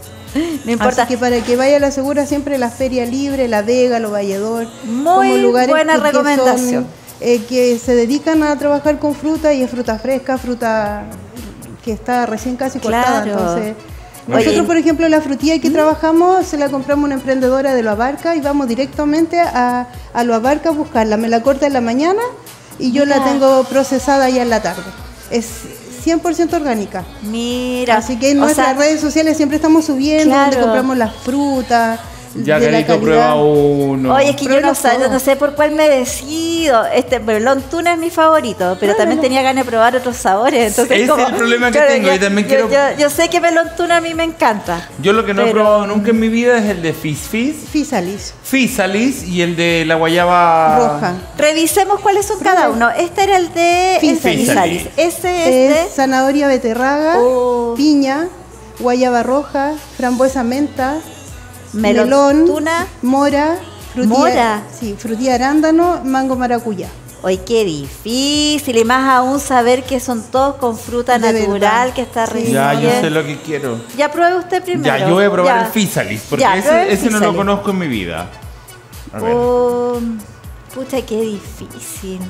[SPEAKER 1] No importa.
[SPEAKER 5] Así que para que vaya a la segura siempre la Feria Libre, la Vega, los Valledor,
[SPEAKER 1] Muy buena
[SPEAKER 5] que- que
[SPEAKER 1] recomendación.
[SPEAKER 5] son, eh, que se dedican a trabajar con fruta y es fruta fresca, fruta que está recién casi cortada.
[SPEAKER 1] Claro.
[SPEAKER 5] Entonces,
[SPEAKER 2] Muy
[SPEAKER 5] nosotros,
[SPEAKER 2] bien.
[SPEAKER 5] por ejemplo, la frutilla que trabajamos se la compramos a una emprendedora de Lo Abarca y vamos directamente a, a Lo Abarca a buscarla. Me la corta en la mañana y yo la
[SPEAKER 1] Mira.
[SPEAKER 5] tengo procesada ya en la tarde. Es cien por ciento orgánica.
[SPEAKER 1] Mira.
[SPEAKER 5] Así que en
[SPEAKER 1] o
[SPEAKER 5] nuestras
[SPEAKER 1] sea,
[SPEAKER 5] redes sociales siempre estamos subiendo
[SPEAKER 1] Claro.
[SPEAKER 5] donde compramos las frutas.
[SPEAKER 2] Ya,
[SPEAKER 5] de la
[SPEAKER 2] Carito,
[SPEAKER 5] calidad.
[SPEAKER 2] prueba uno.
[SPEAKER 1] Oye, es que yo
[SPEAKER 5] Prueba
[SPEAKER 1] no, sé,
[SPEAKER 5] todo.
[SPEAKER 1] no sé por cuál me decido. Este melón tuna es mi favorito, pero también tenía ganas de probar otros sabores. Entonces,
[SPEAKER 2] Ese es
[SPEAKER 1] como-
[SPEAKER 2] el problema que
[SPEAKER 1] claro,
[SPEAKER 2] tengo, yo también quiero-
[SPEAKER 1] Yo, yo sé que melón tuna a mí me encanta.
[SPEAKER 2] Yo lo que no he
[SPEAKER 1] pero-
[SPEAKER 2] probado nunca en mi vida es el de Fizz Fizz,
[SPEAKER 5] Fisalis,
[SPEAKER 2] Fisalis y el de la guayaba
[SPEAKER 5] roja.
[SPEAKER 1] Revisemos cuáles son cada uno. Este era el de
[SPEAKER 5] Fisalis.
[SPEAKER 1] Fisalis. Ese es
[SPEAKER 5] Es
[SPEAKER 1] de...
[SPEAKER 5] zanahoria beterraga,
[SPEAKER 1] Oh.
[SPEAKER 5] piña, guayaba roja, frambuesa menta,
[SPEAKER 1] Melón,
[SPEAKER 5] melón,
[SPEAKER 1] tuna.
[SPEAKER 5] mora, frutilla,
[SPEAKER 1] Mora.
[SPEAKER 5] sí, frutilla arándano, mango maracuyá.
[SPEAKER 1] Oye, qué difícil. Y más aún saber que son todos con fruta
[SPEAKER 5] De
[SPEAKER 1] natural,
[SPEAKER 5] verdad.
[SPEAKER 1] que está
[SPEAKER 5] Sí.
[SPEAKER 1] recién.
[SPEAKER 2] Ya, yo sé lo que quiero.
[SPEAKER 1] Ya pruebe usted primero.
[SPEAKER 2] Ya, yo voy a probar
[SPEAKER 1] Ya.
[SPEAKER 2] el Fisalis, porque
[SPEAKER 1] Ya, pruebe
[SPEAKER 2] ese,
[SPEAKER 1] el
[SPEAKER 2] ese no lo
[SPEAKER 1] Fisalis.
[SPEAKER 2] conozco en mi vida. A ver.
[SPEAKER 1] Oh, pucha, qué difícil.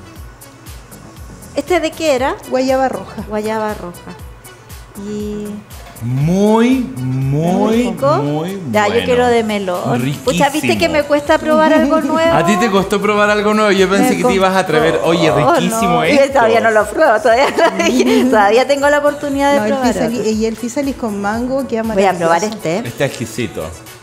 [SPEAKER 1] ¿Este de qué era?
[SPEAKER 5] Guayaba roja.
[SPEAKER 1] Guayaba roja. Y...
[SPEAKER 2] Muy, muy,
[SPEAKER 1] rico.
[SPEAKER 2] muy
[SPEAKER 1] Ya,
[SPEAKER 2] bueno.
[SPEAKER 1] yo quiero de melón.
[SPEAKER 2] Riquísimo.
[SPEAKER 1] Pucha, ¿viste que me cuesta probar algo nuevo?
[SPEAKER 2] ¿A ti te costó probar algo nuevo? Yo pensé
[SPEAKER 1] Me
[SPEAKER 2] que te ibas a atrever.
[SPEAKER 1] costó.
[SPEAKER 2] Oye, riquísimo
[SPEAKER 1] No,
[SPEAKER 2] esto.
[SPEAKER 1] Todavía no lo pruebo, todavía, todavía tengo la oportunidad de
[SPEAKER 5] No, el
[SPEAKER 1] probar.
[SPEAKER 5] fisalis,
[SPEAKER 1] otro.
[SPEAKER 5] y el fisalis con mango queda
[SPEAKER 1] Voy a
[SPEAKER 5] maravilloso.
[SPEAKER 1] probar este.
[SPEAKER 2] Está exquisito.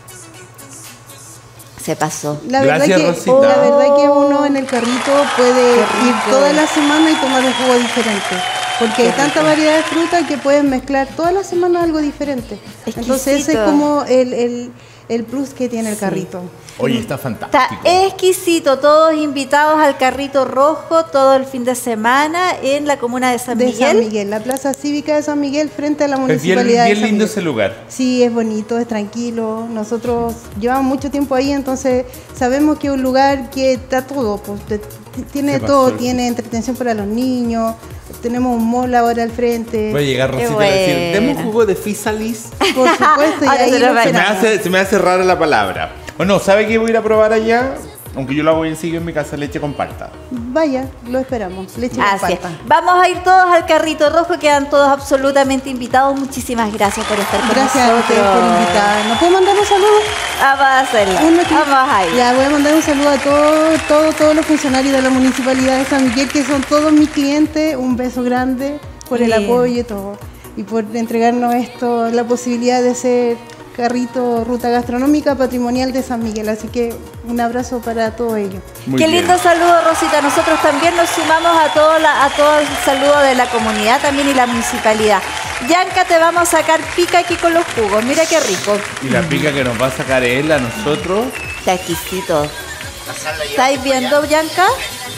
[SPEAKER 1] Se pasó.
[SPEAKER 5] La
[SPEAKER 2] Gracias,
[SPEAKER 5] verdad, que,
[SPEAKER 2] Rosita.
[SPEAKER 5] la verdad que uno en el carrito puede ir toda la semana y tomar un jugo diferente. Porque hay tanta variedad de fruta que puedes mezclar toda la semana algo diferente. Entonces ese es
[SPEAKER 1] Exquisito.
[SPEAKER 5] como el, el, el plus que tiene el carrito.
[SPEAKER 2] Oye, está
[SPEAKER 1] Está
[SPEAKER 2] fantástico.
[SPEAKER 1] exquisito. Todos invitados al carrito rojo todo el fin de semana en la comuna de San
[SPEAKER 5] De
[SPEAKER 1] Miguel.
[SPEAKER 5] San Miguel, la plaza cívica de San Miguel frente a la
[SPEAKER 2] Es bien,
[SPEAKER 5] municipalidad de
[SPEAKER 2] bien
[SPEAKER 5] San
[SPEAKER 2] lindo
[SPEAKER 5] Miguel.
[SPEAKER 2] ese lugar.
[SPEAKER 5] Sí, es bonito, es tranquilo. Nosotros llevamos mucho tiempo ahí, entonces sabemos que es un lugar que está todo, pues, te- t- tiene
[SPEAKER 2] Se pasó
[SPEAKER 5] todo,
[SPEAKER 2] el-
[SPEAKER 5] tiene entretención para los niños, tenemos un mall ahora al frente.
[SPEAKER 2] Voy a llegar
[SPEAKER 1] Qué
[SPEAKER 2] Rosita a decir,
[SPEAKER 1] buena.
[SPEAKER 2] deme un jugo de Fisalis.
[SPEAKER 5] Por supuesto, y
[SPEAKER 1] Ahora
[SPEAKER 5] ahí
[SPEAKER 1] se lo
[SPEAKER 5] lo
[SPEAKER 1] va a
[SPEAKER 2] Se me,
[SPEAKER 5] esperamos.
[SPEAKER 2] hace, se me hace rara la palabra. Bueno, ¿sabe qué voy a ir a probar allá? Aunque yo lo hago en sigue en mi casa, leche con palta.
[SPEAKER 5] Vaya, lo esperamos. Leche con
[SPEAKER 1] Así es.
[SPEAKER 5] palta.
[SPEAKER 1] Vamos a ir todos al carrito rojo, quedan todos absolutamente invitados. Muchísimas gracias por estar con
[SPEAKER 5] Gracias a
[SPEAKER 1] nosotros.
[SPEAKER 5] ustedes por invitarnos. ¿No puedo mandar un saludo?
[SPEAKER 1] Vamos a hacerlo.
[SPEAKER 5] Uno que-
[SPEAKER 1] Vamos a ir.
[SPEAKER 5] Ya, voy a mandar un saludo a todos, todos, todos los funcionarios de la Municipalidad de San Miguel, que son todos mis clientes. Un beso grande por el
[SPEAKER 1] Bien.
[SPEAKER 5] apoyo y todo. Y por entregarnos esto, la posibilidad de ser carrito ruta gastronómica patrimonial de San Miguel. Así que un abrazo para todos ellos.
[SPEAKER 2] Muy
[SPEAKER 1] Qué
[SPEAKER 2] bien.
[SPEAKER 1] lindo saludo, Rosita. Nosotros también nos sumamos a todo, la- a todo el saludo de la comunidad también y la municipalidad. Yanka, te vamos a sacar pica aquí con los jugos. Mira qué rico.
[SPEAKER 2] Y la pica que nos va a sacar él a nosotros.
[SPEAKER 1] Está exquisito. ¿Estáis viendo, Yanka?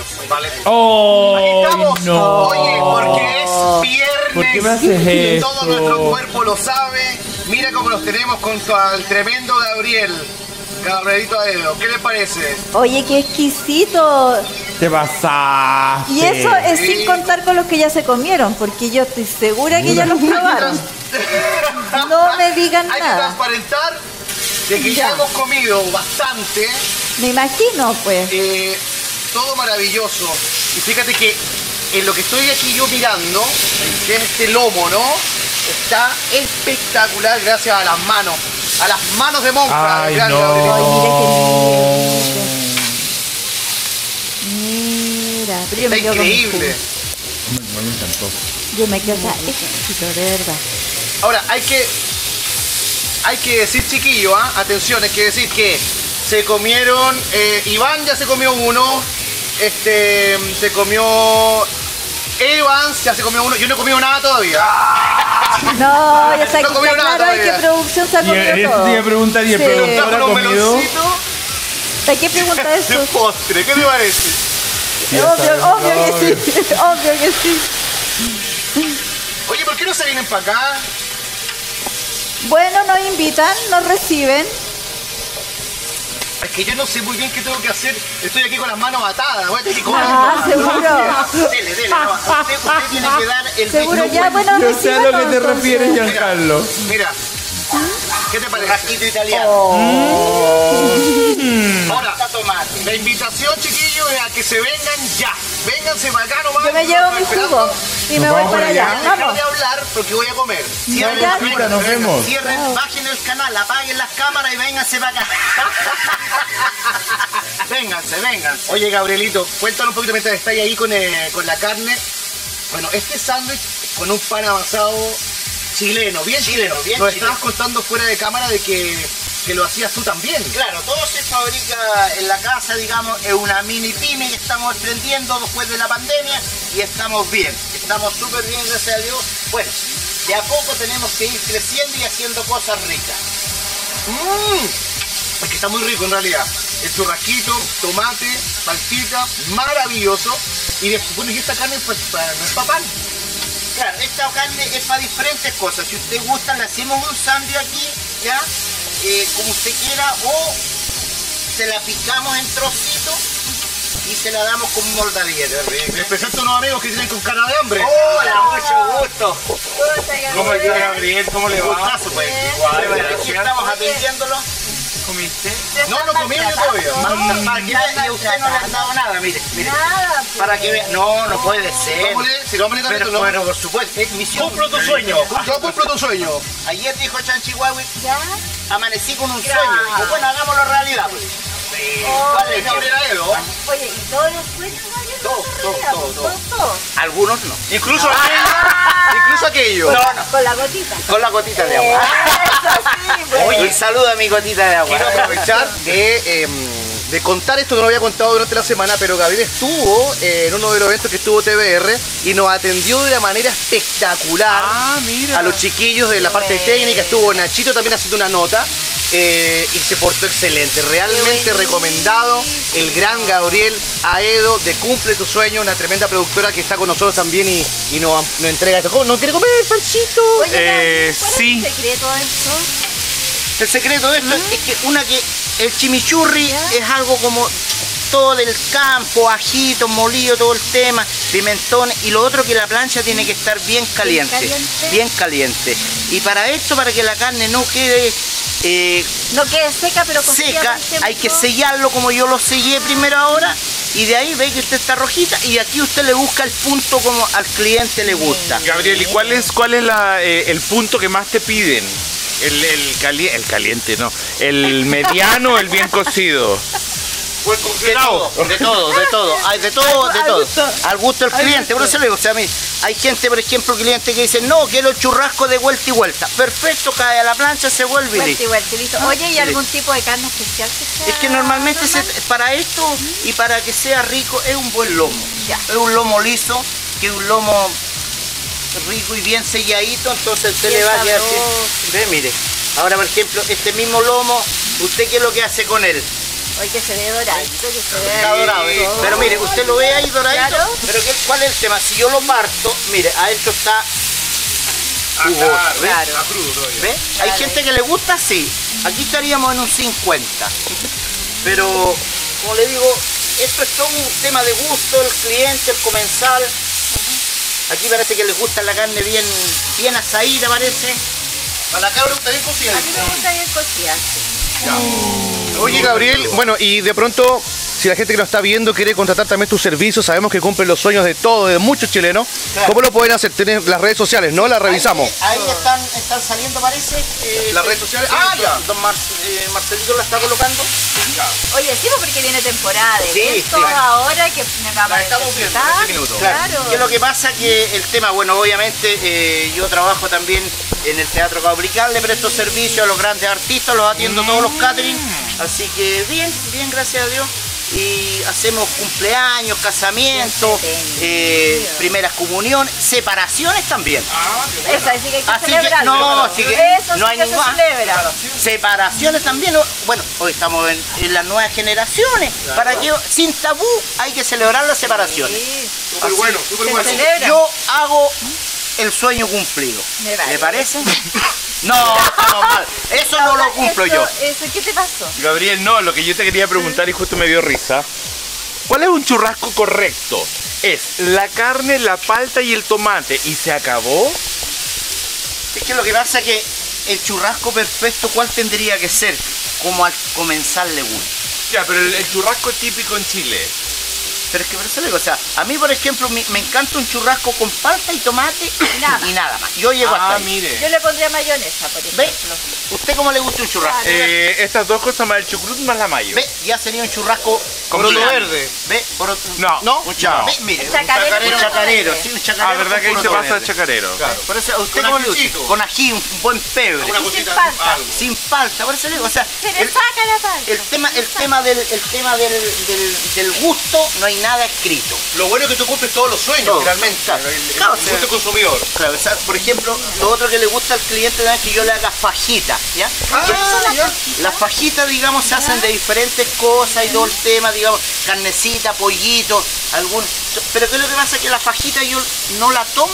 [SPEAKER 2] ¡Oh!
[SPEAKER 6] Estamos,
[SPEAKER 2] No.
[SPEAKER 6] oye, porque es viernes.
[SPEAKER 2] ¿Por qué me haces
[SPEAKER 6] y
[SPEAKER 2] esto?
[SPEAKER 6] todo nuestro cuerpo lo sabe. Mira cómo los tenemos junto al tremendo Gabriel. Gabrielito Aedo, ¿qué le parece?
[SPEAKER 1] Oye, qué exquisito.
[SPEAKER 2] Te pasaste.
[SPEAKER 1] Y eso es sin contar con los que ya se comieron, porque yo estoy segura que ya los probaron. No me digan
[SPEAKER 6] Hay que
[SPEAKER 1] nada.
[SPEAKER 6] transparentar de que ya
[SPEAKER 1] Ya.
[SPEAKER 6] hemos comido bastante.
[SPEAKER 1] Me imagino, pues.
[SPEAKER 6] Eh, todo maravilloso. Y fíjate que en lo que estoy aquí yo mirando, que es este lomo, ¿no? Está espectacular gracias a las manos. A las manos de Monja.
[SPEAKER 2] Ay,
[SPEAKER 6] del gran
[SPEAKER 2] no.
[SPEAKER 6] Gabrielito.
[SPEAKER 1] Ay, mira qué lindo. Mira, pero yo
[SPEAKER 6] Está
[SPEAKER 1] me quedo con mi
[SPEAKER 6] increíble.
[SPEAKER 1] jugo. Yo me quedo, o sea, exquisito, de verdad.
[SPEAKER 6] Ahora, hay que hay que decir, chiquillo, ¿ah? Atención, hay que decir que se comieron, eh, Iván ya se comió uno, este, se comió Evans, ya se comió uno, yo no he comido nada todavía.
[SPEAKER 1] No, ya está,
[SPEAKER 6] No
[SPEAKER 1] aquí
[SPEAKER 6] comió
[SPEAKER 1] está
[SPEAKER 6] nada
[SPEAKER 1] claro de
[SPEAKER 6] todavía.
[SPEAKER 1] qué producción se ha
[SPEAKER 2] Y
[SPEAKER 1] comido
[SPEAKER 2] eso
[SPEAKER 1] todo.
[SPEAKER 2] te iba a preguntar, ¿y el
[SPEAKER 1] Sí.
[SPEAKER 2] productor
[SPEAKER 6] Está
[SPEAKER 2] ha
[SPEAKER 6] con un
[SPEAKER 2] comido?
[SPEAKER 6] meloncito
[SPEAKER 1] ¿De qué pregunta
[SPEAKER 6] de
[SPEAKER 1] eso?
[SPEAKER 6] postre, ¿qué te parece?
[SPEAKER 1] Obvio, obvio que sí, obvio que sí.
[SPEAKER 6] Oye, ¿por qué no se vienen para acá?
[SPEAKER 1] Bueno, nos invitan, nos reciben.
[SPEAKER 6] Es que yo no sé muy bien qué tengo que hacer. Estoy aquí con las manos atadas. Voy a tener que comer.
[SPEAKER 1] Ah, seguro.
[SPEAKER 6] Dele, dele. No, usted, usted tiene que dar el
[SPEAKER 1] Seguro,
[SPEAKER 6] visto
[SPEAKER 1] ya, bueno,
[SPEAKER 2] Yo sé a lo que te
[SPEAKER 1] recíbanos,
[SPEAKER 2] refieres,
[SPEAKER 1] entonces.
[SPEAKER 2] Giancarlo.
[SPEAKER 6] Mira, ¿qué te parece? Rasquito italiano. Ahora, tomate. La invitación, chiquillos, es a que se vengan ya. Vénganse para acá nomás.
[SPEAKER 1] Yo me llevo mi jugo y me voy
[SPEAKER 2] vamos
[SPEAKER 1] para
[SPEAKER 2] allá.
[SPEAKER 1] allá.
[SPEAKER 6] Dejar
[SPEAKER 1] Vamos.
[SPEAKER 6] de hablar porque voy a comer. Cierren,
[SPEAKER 1] Ya.
[SPEAKER 6] vengan,
[SPEAKER 2] Nos
[SPEAKER 6] vengan.
[SPEAKER 2] vemos.
[SPEAKER 6] Cierren, bajen el canal, apaguen las cámaras y vénganse para acá. Vénganse, vénganse. Oye, Gabrielito, cuéntanos un poquito mientras estáis ahí con, eh, con la carne. Bueno, este sándwich con un pan amasado chileno, bien chileno.
[SPEAKER 4] bien
[SPEAKER 6] Nos
[SPEAKER 4] chileno.
[SPEAKER 6] estabas contando fuera de cámara de que, que lo hacías tú también.
[SPEAKER 4] Claro, todo se fabrica en la casa, digamos, es una mini pyme que estamos emprendiendo después de la pandemia y estamos bien, estamos súper bien, gracias a Dios. Bueno, de a poco tenemos que ir creciendo y haciendo cosas ricas.
[SPEAKER 6] Mmm, es que está muy rico en realidad. El churrasquito, tomate, paltita, maravilloso. Y después, bueno, y esta carne es para, para, no es para pan.
[SPEAKER 4] Claro, esta carne es para diferentes cosas. Si usted gusta, le hacemos un sándwich aquí, ¿ya? Eh, como usted quiera, o se la picamos en trocitos y se la damos con moldavieres.
[SPEAKER 6] Les presento a unos amigos que tienen con cara de hambre.
[SPEAKER 4] Hola, mucho gusto.
[SPEAKER 2] ¿Cómo está, Gabriel? ¿Cómo le va?
[SPEAKER 6] Gustazo, pues.
[SPEAKER 4] Aquí estamos atendiéndolo.
[SPEAKER 2] ¿Comiste?
[SPEAKER 6] No, no comí yo todavía.
[SPEAKER 4] Para, para que vea, y a usted no le han dado nada, mire, mire.
[SPEAKER 1] Nada,
[SPEAKER 4] Para que vea, no, no puede ser.
[SPEAKER 6] Vámonos, si vamos a
[SPEAKER 4] Pero,
[SPEAKER 6] negar, ¿no?
[SPEAKER 4] bueno, por supuesto, es misión.
[SPEAKER 6] Cumplo tu sueño. Yo cumplo tu sueño.
[SPEAKER 4] Ayer dijo Chanchihuahua,
[SPEAKER 1] ¿ya?
[SPEAKER 4] amanecí con un sueño. Dijo, bueno, hagámoslo realidad. Pues. ¿Cuál es?
[SPEAKER 6] ¿Quién era él, o?
[SPEAKER 1] Oye, ¿y todos los sueños van
[SPEAKER 4] Todo, todo, todo, todo.
[SPEAKER 1] todos?
[SPEAKER 4] Algunos no.
[SPEAKER 6] Incluso aquello. Incluso aquello.
[SPEAKER 4] No, no.
[SPEAKER 1] Con la gotita.
[SPEAKER 4] Con la gotita de agua.
[SPEAKER 1] Eso sí, pues.
[SPEAKER 4] Oye, saluda a mi gotita de agua.
[SPEAKER 6] Quiero aprovechar de, eh, de contar esto que no lo había contado durante la semana, pero Gabriel estuvo eh, en uno de los eventos que estuvo T V R y nos atendió de una manera espectacular
[SPEAKER 2] Ah, mira.
[SPEAKER 6] a los chiquillos de la parte técnica. Estuvo Nachito también haciendo una nota eh, y se portó excelente. Realmente recomendado. El gran Gabriel Aedo de Cumple tu Sueño, una tremenda productora que está con nosotros también y, y nos, nos entrega esto. ¿No quiere comer, Panchito?
[SPEAKER 1] Oye,
[SPEAKER 2] Eh,
[SPEAKER 1] ¿cuál
[SPEAKER 2] sí.
[SPEAKER 1] es el secreto de esto?
[SPEAKER 4] El secreto de esto es que una que el chimichurri es algo como todo del campo, ajitos, molido, todo el tema, pimentón, y lo otro que la plancha tiene que estar bien caliente,
[SPEAKER 1] caliente.
[SPEAKER 4] bien caliente. Y para esto, para que la carne no quede eh,
[SPEAKER 1] No quede seca, pero con
[SPEAKER 4] seca, hay que sellarlo como yo lo sellé primero ahora, y de ahí ve que usted está rojita, y aquí usted le busca el punto como al cliente le gusta.
[SPEAKER 2] Gabriel, ¿y cuál es, cuál es la, eh, el punto que más te piden? El, el, cali- el caliente, no. El mediano, el bien cocido.
[SPEAKER 6] Pues
[SPEAKER 4] De todo, de todo, de todo, hay de todo, de
[SPEAKER 1] Al
[SPEAKER 4] todo.
[SPEAKER 1] gusto.
[SPEAKER 4] Al gusto del cliente, por eso le digo, o sea, a mí, hay gente, por ejemplo, cliente que dice, no, quiero el churrasco de vuelta y vuelta. Perfecto, cae a la plancha, se vuelve y
[SPEAKER 1] Vuelta
[SPEAKER 4] listo.
[SPEAKER 1] y vuelta, listo. Oye, ¿y algún tipo de carne especial que sea?
[SPEAKER 4] Es que normalmente se-
[SPEAKER 1] normal?
[SPEAKER 4] para esto y para que sea rico es un buen lomo.
[SPEAKER 1] Ya.
[SPEAKER 4] Es un lomo liso, que es un lomo rico y bien selladito, entonces usted
[SPEAKER 1] Bien
[SPEAKER 4] le va a quedar...
[SPEAKER 1] sabroso.
[SPEAKER 4] Ve, mire, ahora por ejemplo, este mismo lomo, ¿usted qué es lo que hace con él?
[SPEAKER 1] Oye, que se ve doradito, que se ve...
[SPEAKER 4] Está dorado, ¿eh?
[SPEAKER 1] todo.
[SPEAKER 4] Pero mire, usted lo ve ahí doradito,
[SPEAKER 1] Claro.
[SPEAKER 4] pero ¿qué- ¿cuál es el tema? Si yo lo parto, mire, adentro está jugoso, ¿ve?
[SPEAKER 1] Claro.
[SPEAKER 4] ¿Ve? Hay gente que le gusta así. Aquí estaríamos en un cincuenta. Pero, como le digo, esto es todo un tema de gusto, el cliente, el comensal. Aquí parece que les gusta la carne bien, bien asadita, parece.
[SPEAKER 6] A la cabra gusta bien cocida.
[SPEAKER 1] A mí me gusta bien cocida, sí.
[SPEAKER 6] Oye, Gabriel, bueno, y de pronto, si la gente que nos está viendo quiere contratar también tus servicios, sabemos que cumplen los sueños de todos, de muchos chilenos.
[SPEAKER 4] Claro.
[SPEAKER 6] ¿Cómo lo pueden hacer? Tienen las redes sociales, ¿no? Las revisamos.
[SPEAKER 4] Ahí, ahí están, están saliendo, parece. eh,
[SPEAKER 6] ¿Las redes sociales?
[SPEAKER 4] sí,
[SPEAKER 6] Ah,
[SPEAKER 4] don-
[SPEAKER 6] ya.
[SPEAKER 4] Don Mar- eh, Marcelito la está colocando.
[SPEAKER 1] Oye, sí, pues, porque viene temporada de
[SPEAKER 4] Sí,
[SPEAKER 1] eventos
[SPEAKER 4] sí.
[SPEAKER 1] ahora que me va a
[SPEAKER 6] La estamos viendo en
[SPEAKER 1] necesitar.
[SPEAKER 6] este minuto.
[SPEAKER 1] Claro.
[SPEAKER 4] ¿Qué es lo que pasa? Que el tema, bueno, obviamente eh, yo trabajo también en el Teatro Cabrical, le presto servicio a los grandes artistas, los atiendo todos los catering, así que bien, bien, gracias a Dios. Y hacemos cumpleaños, casamientos, eh, primeras comuniones, separaciones también.
[SPEAKER 1] Eso, así que hay que
[SPEAKER 4] Así que
[SPEAKER 1] celebrarlo.
[SPEAKER 4] no, así que
[SPEAKER 1] Eso
[SPEAKER 4] no
[SPEAKER 1] sí
[SPEAKER 4] hay
[SPEAKER 1] que se
[SPEAKER 4] ninguna-
[SPEAKER 1] celebra.
[SPEAKER 4] Separaciones también, ¿no? Bueno, hoy estamos en, en las nuevas generaciones, para que sin tabú hay que celebrar las separaciones.
[SPEAKER 1] Sí,
[SPEAKER 6] Súper bueno, súper
[SPEAKER 1] se
[SPEAKER 6] bueno.
[SPEAKER 1] celebra.
[SPEAKER 4] Yo hago el sueño cumplido.
[SPEAKER 1] Me vale.
[SPEAKER 4] ¿Le parece? No, estamos mal. Eso no lo cumplo
[SPEAKER 1] Eso-
[SPEAKER 4] yo.
[SPEAKER 1] Eso, ¿qué te pasó?
[SPEAKER 2] Gabriel, no, lo que yo te quería preguntar y justo me dio risa. ¿Cuál es un churrasco correcto? Es la carne, la palta y el tomate. ¿Y se acabó?
[SPEAKER 4] Es que lo que pasa es que el churrasco perfecto, ¿cuál tendría que ser? Como al comensal le gusta.
[SPEAKER 2] Ya, pero el, el churrasco típico en Chile.
[SPEAKER 4] Pero es que por eso le digo, o sea, a mí por ejemplo me, me encanta un churrasco con palta y tomate y
[SPEAKER 1] nada.
[SPEAKER 4] y nada más. Yo llego hasta
[SPEAKER 2] Ah,
[SPEAKER 4] ahí.
[SPEAKER 2] mire.
[SPEAKER 1] Yo le pondría mayonesa, por
[SPEAKER 4] ¿Ve?
[SPEAKER 1] ejemplo.
[SPEAKER 4] ¿Usted cómo le gusta un churrasco?
[SPEAKER 2] Eh, estas dos cosas más el chucrut más la mayo.
[SPEAKER 4] ¿Ve? Ya sería un churrasco
[SPEAKER 2] Con
[SPEAKER 4] poroto
[SPEAKER 2] picante.
[SPEAKER 4] verde. ¿Ve? Poroto-
[SPEAKER 2] No,
[SPEAKER 4] ¿No?
[SPEAKER 2] un
[SPEAKER 4] Ya.
[SPEAKER 2] no.
[SPEAKER 4] Ve, mire,
[SPEAKER 1] Un chacarero.
[SPEAKER 4] un chacarero, sí, un chacarero.
[SPEAKER 2] Ah, ¿verdad
[SPEAKER 4] con
[SPEAKER 2] que ahí se
[SPEAKER 4] poroto
[SPEAKER 2] pasa el
[SPEAKER 4] verde.
[SPEAKER 2] chacarero?
[SPEAKER 4] Por eso, ¿a ¿usted
[SPEAKER 6] Con
[SPEAKER 4] cómo le gusta?
[SPEAKER 6] ajichito.
[SPEAKER 4] Con ají, un buen pebre.
[SPEAKER 6] Una
[SPEAKER 1] Y sin
[SPEAKER 6] cosita,
[SPEAKER 1] palta.
[SPEAKER 6] algo.
[SPEAKER 4] Sin palta, por eso le digo, o sea,
[SPEAKER 1] Se le
[SPEAKER 4] el,
[SPEAKER 1] saca la palta.
[SPEAKER 4] el tema, el tema del, el tema del, del, del gusto, no hay nada escrito.
[SPEAKER 6] Lo bueno es que tú cumples todos los sueños,
[SPEAKER 4] Todo.
[SPEAKER 6] finalmente.
[SPEAKER 4] Claro.
[SPEAKER 6] El, el-
[SPEAKER 4] Claro,
[SPEAKER 6] el
[SPEAKER 4] sí.
[SPEAKER 6] gusto consumidor.
[SPEAKER 4] Claro, o sea, por ejemplo, lo otro que le gusta al cliente es que yo le haga fajita, ¿ya?
[SPEAKER 6] Ah, ya.
[SPEAKER 4] Las fajitas, digamos, se hacen de diferentes cosas y todo el tema, digamos, carnecita, pollito, algún... Pero ¿qué es lo que pasa? Que la fajita yo no la tomo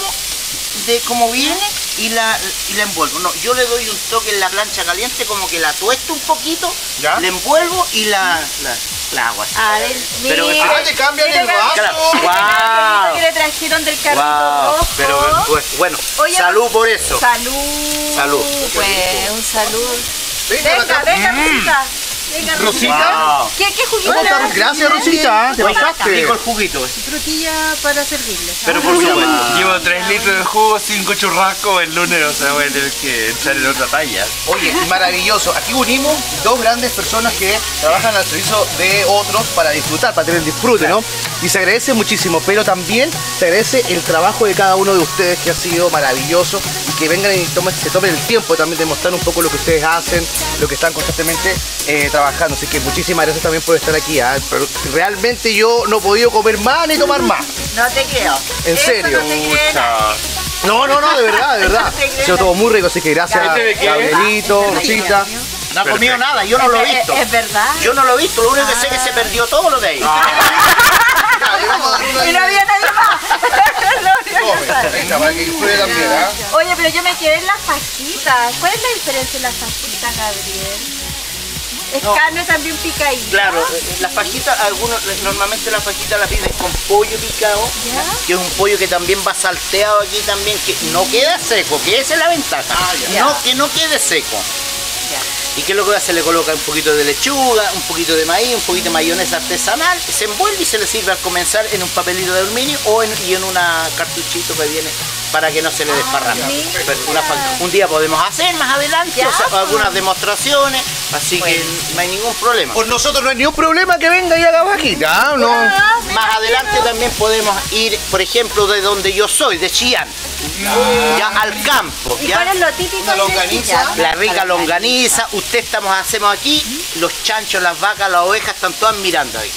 [SPEAKER 4] de como viene y la, y la envuelvo. No, yo le doy un toque en la plancha caliente, como que la tuesto un poquito,
[SPEAKER 6] ¿Ya?
[SPEAKER 4] la envuelvo y la, la, la hago así.
[SPEAKER 1] A ver,
[SPEAKER 4] Pero-
[SPEAKER 1] mira.
[SPEAKER 6] Ah, te cambian
[SPEAKER 1] Mira
[SPEAKER 6] el
[SPEAKER 1] que-
[SPEAKER 6] vaso.
[SPEAKER 4] Claro.
[SPEAKER 1] mira
[SPEAKER 4] Guau.
[SPEAKER 1] que le trajeron del carrito
[SPEAKER 4] Wow,
[SPEAKER 1] rojo.
[SPEAKER 4] pero pues, bueno,
[SPEAKER 1] Oye,
[SPEAKER 4] salud por eso.
[SPEAKER 1] Salud.
[SPEAKER 4] Salud.
[SPEAKER 1] Pues, un salud.
[SPEAKER 6] Venga,
[SPEAKER 1] Venga,
[SPEAKER 6] acá.
[SPEAKER 1] venga, Rosita. Venga,
[SPEAKER 6] Rosita.
[SPEAKER 4] Wow.
[SPEAKER 1] ¿Qué, qué juguito?
[SPEAKER 6] ¿Cómo estás? Gracias, Rosita. Te
[SPEAKER 1] Oiga,
[SPEAKER 6] pasaste.
[SPEAKER 4] Rico el juguito.
[SPEAKER 5] Frutilla para servirles.
[SPEAKER 4] Pero por supuesto.
[SPEAKER 2] Llevo tres litros de jugo, cinco churrascos, el lunes, o sea, voy a tener que entrar en otra talla.
[SPEAKER 6] Oye, maravilloso. Aquí unimos dos grandes personas que trabajan al servicio de otros para disfrutar, para tener el disfrute, ¿no? Y se agradece muchísimo, pero también se agradece el trabajo de cada uno de ustedes que ha sido maravilloso y que vengan y tomen, se tomen el tiempo también de mostrar un poco lo que ustedes hacen, lo que están constantemente eh, trabajando. Así que muchísimas gracias también por estar aquí. ¿ah? Pero realmente yo no he podido comer más ni tomar más.
[SPEAKER 1] No te creo.
[SPEAKER 6] ¿En
[SPEAKER 1] Eso
[SPEAKER 6] serio?
[SPEAKER 1] No te creo.
[SPEAKER 2] Pucha.
[SPEAKER 6] No, no, no, de verdad, de verdad.
[SPEAKER 1] Te creo.
[SPEAKER 6] Ha sido todo muy rico, así que gracias,
[SPEAKER 2] ¿Este de qué?
[SPEAKER 6] Gabrielito,
[SPEAKER 1] Ay,
[SPEAKER 6] Rosita.
[SPEAKER 4] No ha comido nada, yo no lo he
[SPEAKER 1] Es-
[SPEAKER 4] visto.
[SPEAKER 1] Es verdad.
[SPEAKER 4] Yo no lo he visto, lo único que sé es que se perdió todo lo de ahí.
[SPEAKER 6] Ya, le vamos a dar una-
[SPEAKER 1] Y no había nadie más. Lo único que
[SPEAKER 6] Come,
[SPEAKER 1] sabe.
[SPEAKER 6] venga, para que pruebe también, ¿ah?
[SPEAKER 1] Oye, pero yo me quedé en las fajitas. ¿Cuál es la diferencia en las fajitas, Gabriel? Es
[SPEAKER 4] No.
[SPEAKER 1] carne también picadita.
[SPEAKER 4] Claro, eh, las fajitas, algunos, normalmente las fajitas las piden con pollo picado,
[SPEAKER 1] ¿Ya?
[SPEAKER 4] que es un pollo que también va salteado aquí también, que no queda seco, que esa es la ventaja.
[SPEAKER 1] ya.
[SPEAKER 4] No, que no quede seco.
[SPEAKER 1] Ya.
[SPEAKER 4] ¿Y qué es lo que hace? Le coloca un poquito de lechuga, un poquito de maíz, un poquito de mayonesa artesanal, se envuelve y se le sirve al comenzar en un papelito de aluminio o en, y en una cartuchito que viene para que no se le desparrame.
[SPEAKER 1] mira.
[SPEAKER 4] Pero una fa- un día podemos hacer más adelante
[SPEAKER 1] Ya,
[SPEAKER 4] o sea,
[SPEAKER 1] pues.
[SPEAKER 4] algunas demostraciones, así que no hay ningún problema.
[SPEAKER 6] Por nosotros no hay ningún problema que venga y haga vaquita, ¿ah? No.
[SPEAKER 1] Ah, me
[SPEAKER 4] Más
[SPEAKER 1] imagino.
[SPEAKER 4] adelante también podemos ir, por ejemplo, de donde yo soy, de Chillán, ya al campo.
[SPEAKER 1] ¿Y
[SPEAKER 4] ya.
[SPEAKER 1] cuál es lo típico
[SPEAKER 6] Una
[SPEAKER 1] de
[SPEAKER 6] longaniza.
[SPEAKER 1] Chillán?
[SPEAKER 4] La rica longaniza, usted estamos, hacemos aquí, los chanchos, las vacas, las ovejas están todas mirando ahí.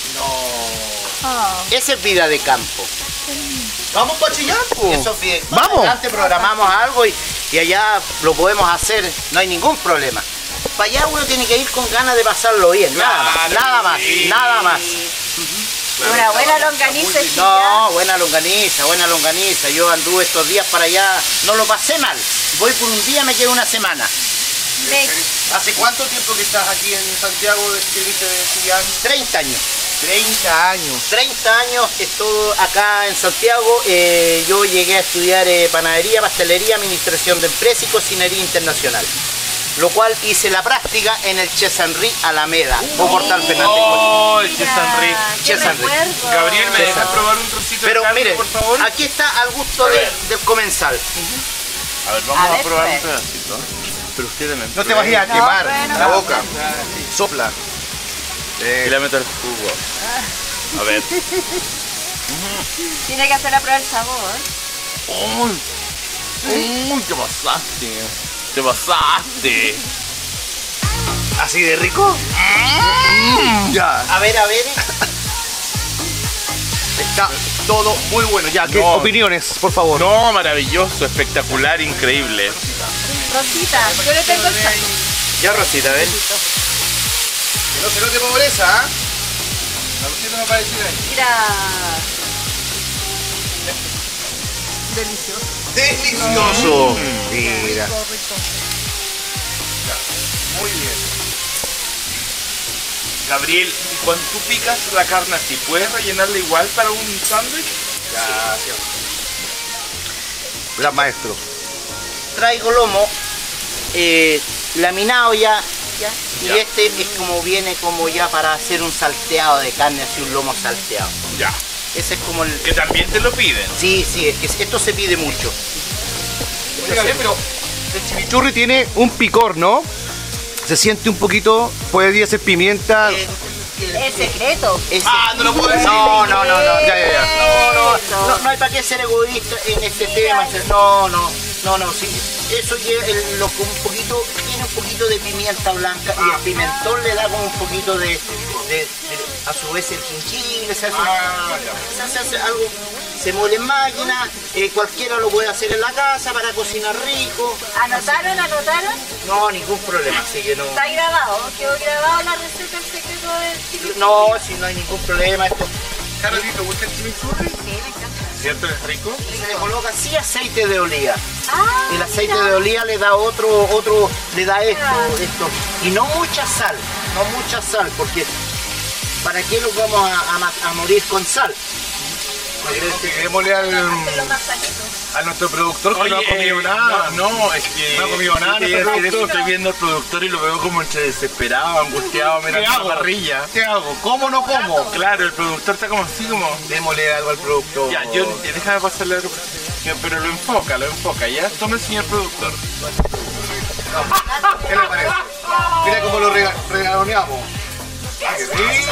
[SPEAKER 1] Oh.
[SPEAKER 4] Esa es vida de campo.
[SPEAKER 6] Vamos para Chillán, po.
[SPEAKER 4] Eso es bien.
[SPEAKER 6] Vamos.
[SPEAKER 4] Más adelante programamos algo y, y allá lo podemos hacer, no hay ningún problema. Para allá uno tiene que ir con ganas de pasarlo bien, nada más, nada más, nada más.
[SPEAKER 1] Una buena longaniza de Chillán.
[SPEAKER 4] No, buena longaniza, buena longaniza. Yo anduve estos días para allá, no lo pasé mal. Voy por un día, me quedo una semana.
[SPEAKER 1] Me-
[SPEAKER 6] ¿Hace cuánto tiempo que estás aquí en Santiago de que viniste de Chillán?
[SPEAKER 4] treinta años.
[SPEAKER 6] treinta años.
[SPEAKER 4] treinta años estuve acá en Santiago. Eh, yo llegué a estudiar eh, panadería, pastelería, administración de empresas y cocinería internacional. Lo cual hice la práctica en el Ches Henry Alameda, o Portal Fernández.
[SPEAKER 2] ¡Oh, el Ches Henry!
[SPEAKER 4] Ches Henry.
[SPEAKER 2] Gabriel, ¿me
[SPEAKER 4] Ches
[SPEAKER 2] dejas
[SPEAKER 4] Henry.
[SPEAKER 2] probar un trocito
[SPEAKER 4] Pero
[SPEAKER 2] de carne,
[SPEAKER 4] mire,
[SPEAKER 2] por favor?
[SPEAKER 4] aquí está al gusto
[SPEAKER 2] A
[SPEAKER 4] de-
[SPEAKER 2] ver.
[SPEAKER 4] del comensal.
[SPEAKER 2] A ver, vamos
[SPEAKER 1] A
[SPEAKER 2] a,
[SPEAKER 1] ver,
[SPEAKER 2] probar
[SPEAKER 1] pues.
[SPEAKER 2] un pedacito. Pero usted también.
[SPEAKER 6] No te vayas a
[SPEAKER 1] No,
[SPEAKER 6] quemar
[SPEAKER 1] bueno.
[SPEAKER 6] la boca. Sopla.
[SPEAKER 2] Y le meto el jugo. A ver.
[SPEAKER 1] Tiene que hacer a prueba el sabor.
[SPEAKER 2] ¡Uy! ¡Uy! ¡Te pasaste! ¡Te pasaste!
[SPEAKER 6] ¿Así de rico? Ya.
[SPEAKER 4] A ver, a ver.
[SPEAKER 6] Está todo muy bueno. Ya, ¿qué
[SPEAKER 2] No.
[SPEAKER 6] opiniones, por favor?
[SPEAKER 2] No, maravilloso, espectacular, increíble.
[SPEAKER 1] Rosita, yo le tengo el sabor.
[SPEAKER 4] Ya, Rosita, a ver.
[SPEAKER 6] Que no se note pobreza, ¿ah? La Rosita no va a decir ahí.
[SPEAKER 1] Mira. Delicioso.
[SPEAKER 6] ¡Delicioso! Mira. Muy bien.
[SPEAKER 2] Gabriel, ¿y cuando tú picas la carne así, puedes rellenarla igual para un sándwich?
[SPEAKER 6] Gracias. Gran maestro.
[SPEAKER 4] Traigo lomo eh, laminado ya, ya, y
[SPEAKER 2] Ya.
[SPEAKER 4] este es como viene como ya para hacer un salteado de carne, así un lomo salteado.
[SPEAKER 2] Ya.
[SPEAKER 4] Ese es como el...
[SPEAKER 2] Que también te lo piden.
[SPEAKER 4] Sí, sí, es que esto se pide mucho.
[SPEAKER 6] Oiga, bien, pero el chimichurri tiene un picor, ¿no? Se siente un poquito, puede ser pimienta.
[SPEAKER 4] Eh, el-
[SPEAKER 1] Es secreto.
[SPEAKER 4] ese-
[SPEAKER 6] Ah, no lo puedo decir.
[SPEAKER 4] No, no, no, no.
[SPEAKER 6] Ya, ya, ya.
[SPEAKER 4] No, no,
[SPEAKER 1] Eso.
[SPEAKER 4] no, no hay para qué ser egoísta en este
[SPEAKER 1] Mira.
[SPEAKER 4] tema. No, no, no, no, sí. Eso lleva el- lo, un poquito, tiene un poquito de pimienta blanca y el pimentón le da como un poquito de, de- de- a su vez el jengibre, se hace, se hace, hace algo, se muele en máquina, eh, cualquiera lo puede hacer en la casa para cocinar rico.
[SPEAKER 1] ¿Anotaron, anotaron?
[SPEAKER 4] No, ningún problema, así que no.
[SPEAKER 1] Está grabado, quedó grabado la receta, el secreto del chimichurri.
[SPEAKER 4] No, si no hay ningún problema, esto
[SPEAKER 2] Carolito, ¿te gusta el chimichurri?
[SPEAKER 1] Sí, me encanta.
[SPEAKER 2] ¿Cierto? ¿Es rico?
[SPEAKER 4] se le coloca así aceite de oliva.
[SPEAKER 1] Ah,
[SPEAKER 4] El aceite
[SPEAKER 1] mira.
[SPEAKER 4] de oliva le da otro, otro, le da esto, esto. Y no mucha sal, no mucha sal, porque ¿para qué nos vamos a, a ma- a morir con sal?
[SPEAKER 6] Démosle al,
[SPEAKER 1] Hazlo más sanito.
[SPEAKER 6] a nuestro productor que no ha
[SPEAKER 2] Oye,
[SPEAKER 6] comido
[SPEAKER 2] eh,
[SPEAKER 6] nada.
[SPEAKER 2] No, no, es que.
[SPEAKER 6] No ha comido nada,
[SPEAKER 2] Yo te
[SPEAKER 6] no
[SPEAKER 2] iba a
[SPEAKER 6] está
[SPEAKER 2] decir eso,
[SPEAKER 6] productor.
[SPEAKER 2] estoy viendo al productor y lo veo como entre desesperado, angustiado,
[SPEAKER 6] ¿Qué
[SPEAKER 2] mirando
[SPEAKER 6] hago?
[SPEAKER 2] la parrilla.
[SPEAKER 6] ¿Qué hago? ¿Cómo no como?
[SPEAKER 2] Claro, el productor está como así como.
[SPEAKER 6] Démosle algo al productor.
[SPEAKER 2] Ya, yo déjame pasarle algo. Ya, pero lo enfoca, lo enfoca, ya. Tome, señor productor.
[SPEAKER 6] ¿Qué le parece? Mira cómo lo rega- regaloneamos. ¡Qué rico!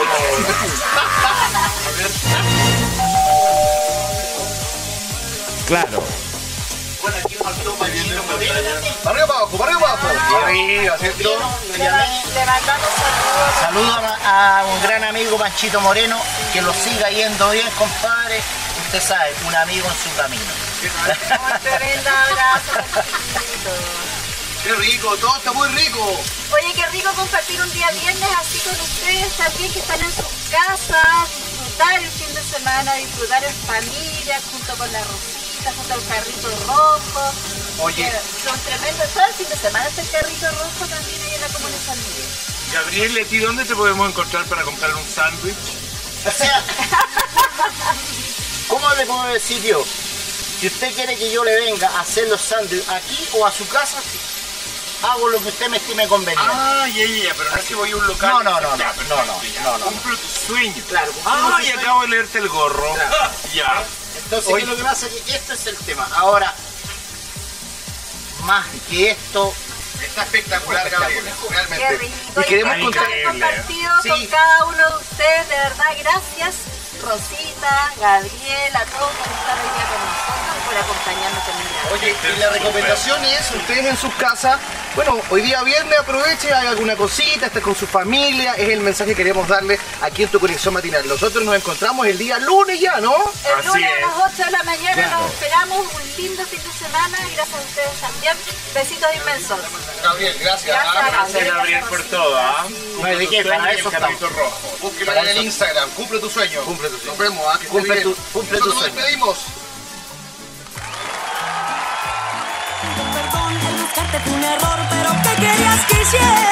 [SPEAKER 3] Claro.
[SPEAKER 4] Bueno, aquí faltó Panchito Moreno también.
[SPEAKER 6] ¡Para arriba, para abajo! ¡Para arriba, para abajo! Arriba, ¿cierto?
[SPEAKER 4] Lo llamé.
[SPEAKER 1] Le mandamos saludos.
[SPEAKER 4] Saludo a, a un gran amigo Panchito Moreno, que lo siga yendo bien, compadre. Usted sabe, un amigo en su camino.
[SPEAKER 1] Un tremendo abrazo, Panchito.
[SPEAKER 6] ¡Qué rico! Todo está muy rico.
[SPEAKER 1] Oye, qué rico compartir un día viernes así con ustedes también que están en sus casas, disfrutar el fin de semana, disfrutar en familia, junto con la Rosita, junto al carrito rojo.
[SPEAKER 6] Oye.
[SPEAKER 1] Que son tremendos. Todo el fin de semana está el carrito rojo también ahí en la Comuna de San Miguel.
[SPEAKER 2] Gabriel, ¿a ti dónde te podemos encontrar para comprar un sándwich?
[SPEAKER 4] O sea, ¿cómo le puedo decir yo? Si usted quiere que yo le venga a hacer los sándwiches aquí o a su casa, hago lo que usted me estime conveniente.
[SPEAKER 2] Ah, ya, ya, ya, pero no es que voy a un local.
[SPEAKER 4] No, no, no,
[SPEAKER 2] Ya,
[SPEAKER 4] no,
[SPEAKER 2] perfecto,
[SPEAKER 4] no, no,
[SPEAKER 2] ya.
[SPEAKER 4] no, no.
[SPEAKER 2] Cumplo tu sueño.
[SPEAKER 4] Claro,
[SPEAKER 2] Ah,
[SPEAKER 4] cumplo
[SPEAKER 2] y
[SPEAKER 4] su
[SPEAKER 2] acabo de leerte el gorro. Ya.
[SPEAKER 4] Entonces, ¿qué es lo que pasa? Que este es el tema. Ahora, más que esto,
[SPEAKER 6] Está espectacular, Gabriel.
[SPEAKER 1] Qué
[SPEAKER 6] Realmente.
[SPEAKER 1] rico.
[SPEAKER 6] Y queremos
[SPEAKER 1] por
[SPEAKER 6] contar.
[SPEAKER 1] haber compartido
[SPEAKER 6] Sí.
[SPEAKER 1] con cada uno de ustedes, de verdad, gracias. Rosita, Gabriel, a todos por estar hoy día con nosotros y por acompañarnos también. Gracias.
[SPEAKER 6] Oye, y la recomendación es, ustedes en sus casas, bueno, hoy día viernes aproveche, haga alguna cosita, esté con su familia, es el mensaje que queremos darle aquí en Tu Conexión Matinal. Nosotros nos encontramos el día lunes ya, ¿no?
[SPEAKER 1] El
[SPEAKER 2] Así
[SPEAKER 1] lunes
[SPEAKER 2] es.
[SPEAKER 1] a las ocho de la mañana nos esperamos. Un lindo fin de semana y gracias a ustedes también. Besitos inmensos.
[SPEAKER 6] Gabriel, gracias.
[SPEAKER 1] Gracias,
[SPEAKER 2] Gracias, Gabriel, por todo, ¿ah?
[SPEAKER 4] No hay de qué, para eso
[SPEAKER 2] el carrito rojo.
[SPEAKER 6] Búsquelo en el Instagram, cumple tu sueño. Cumple tu sueño. Nos vemos, ¿ah? Que esté
[SPEAKER 4] Cumple
[SPEAKER 6] bien.
[SPEAKER 4] tu- cumple tu
[SPEAKER 6] Nosotros
[SPEAKER 4] sueño.
[SPEAKER 6] nos despedimos.
[SPEAKER 7] Perdón, el buscarte fue un error, pero ¿qué querías que hiciera?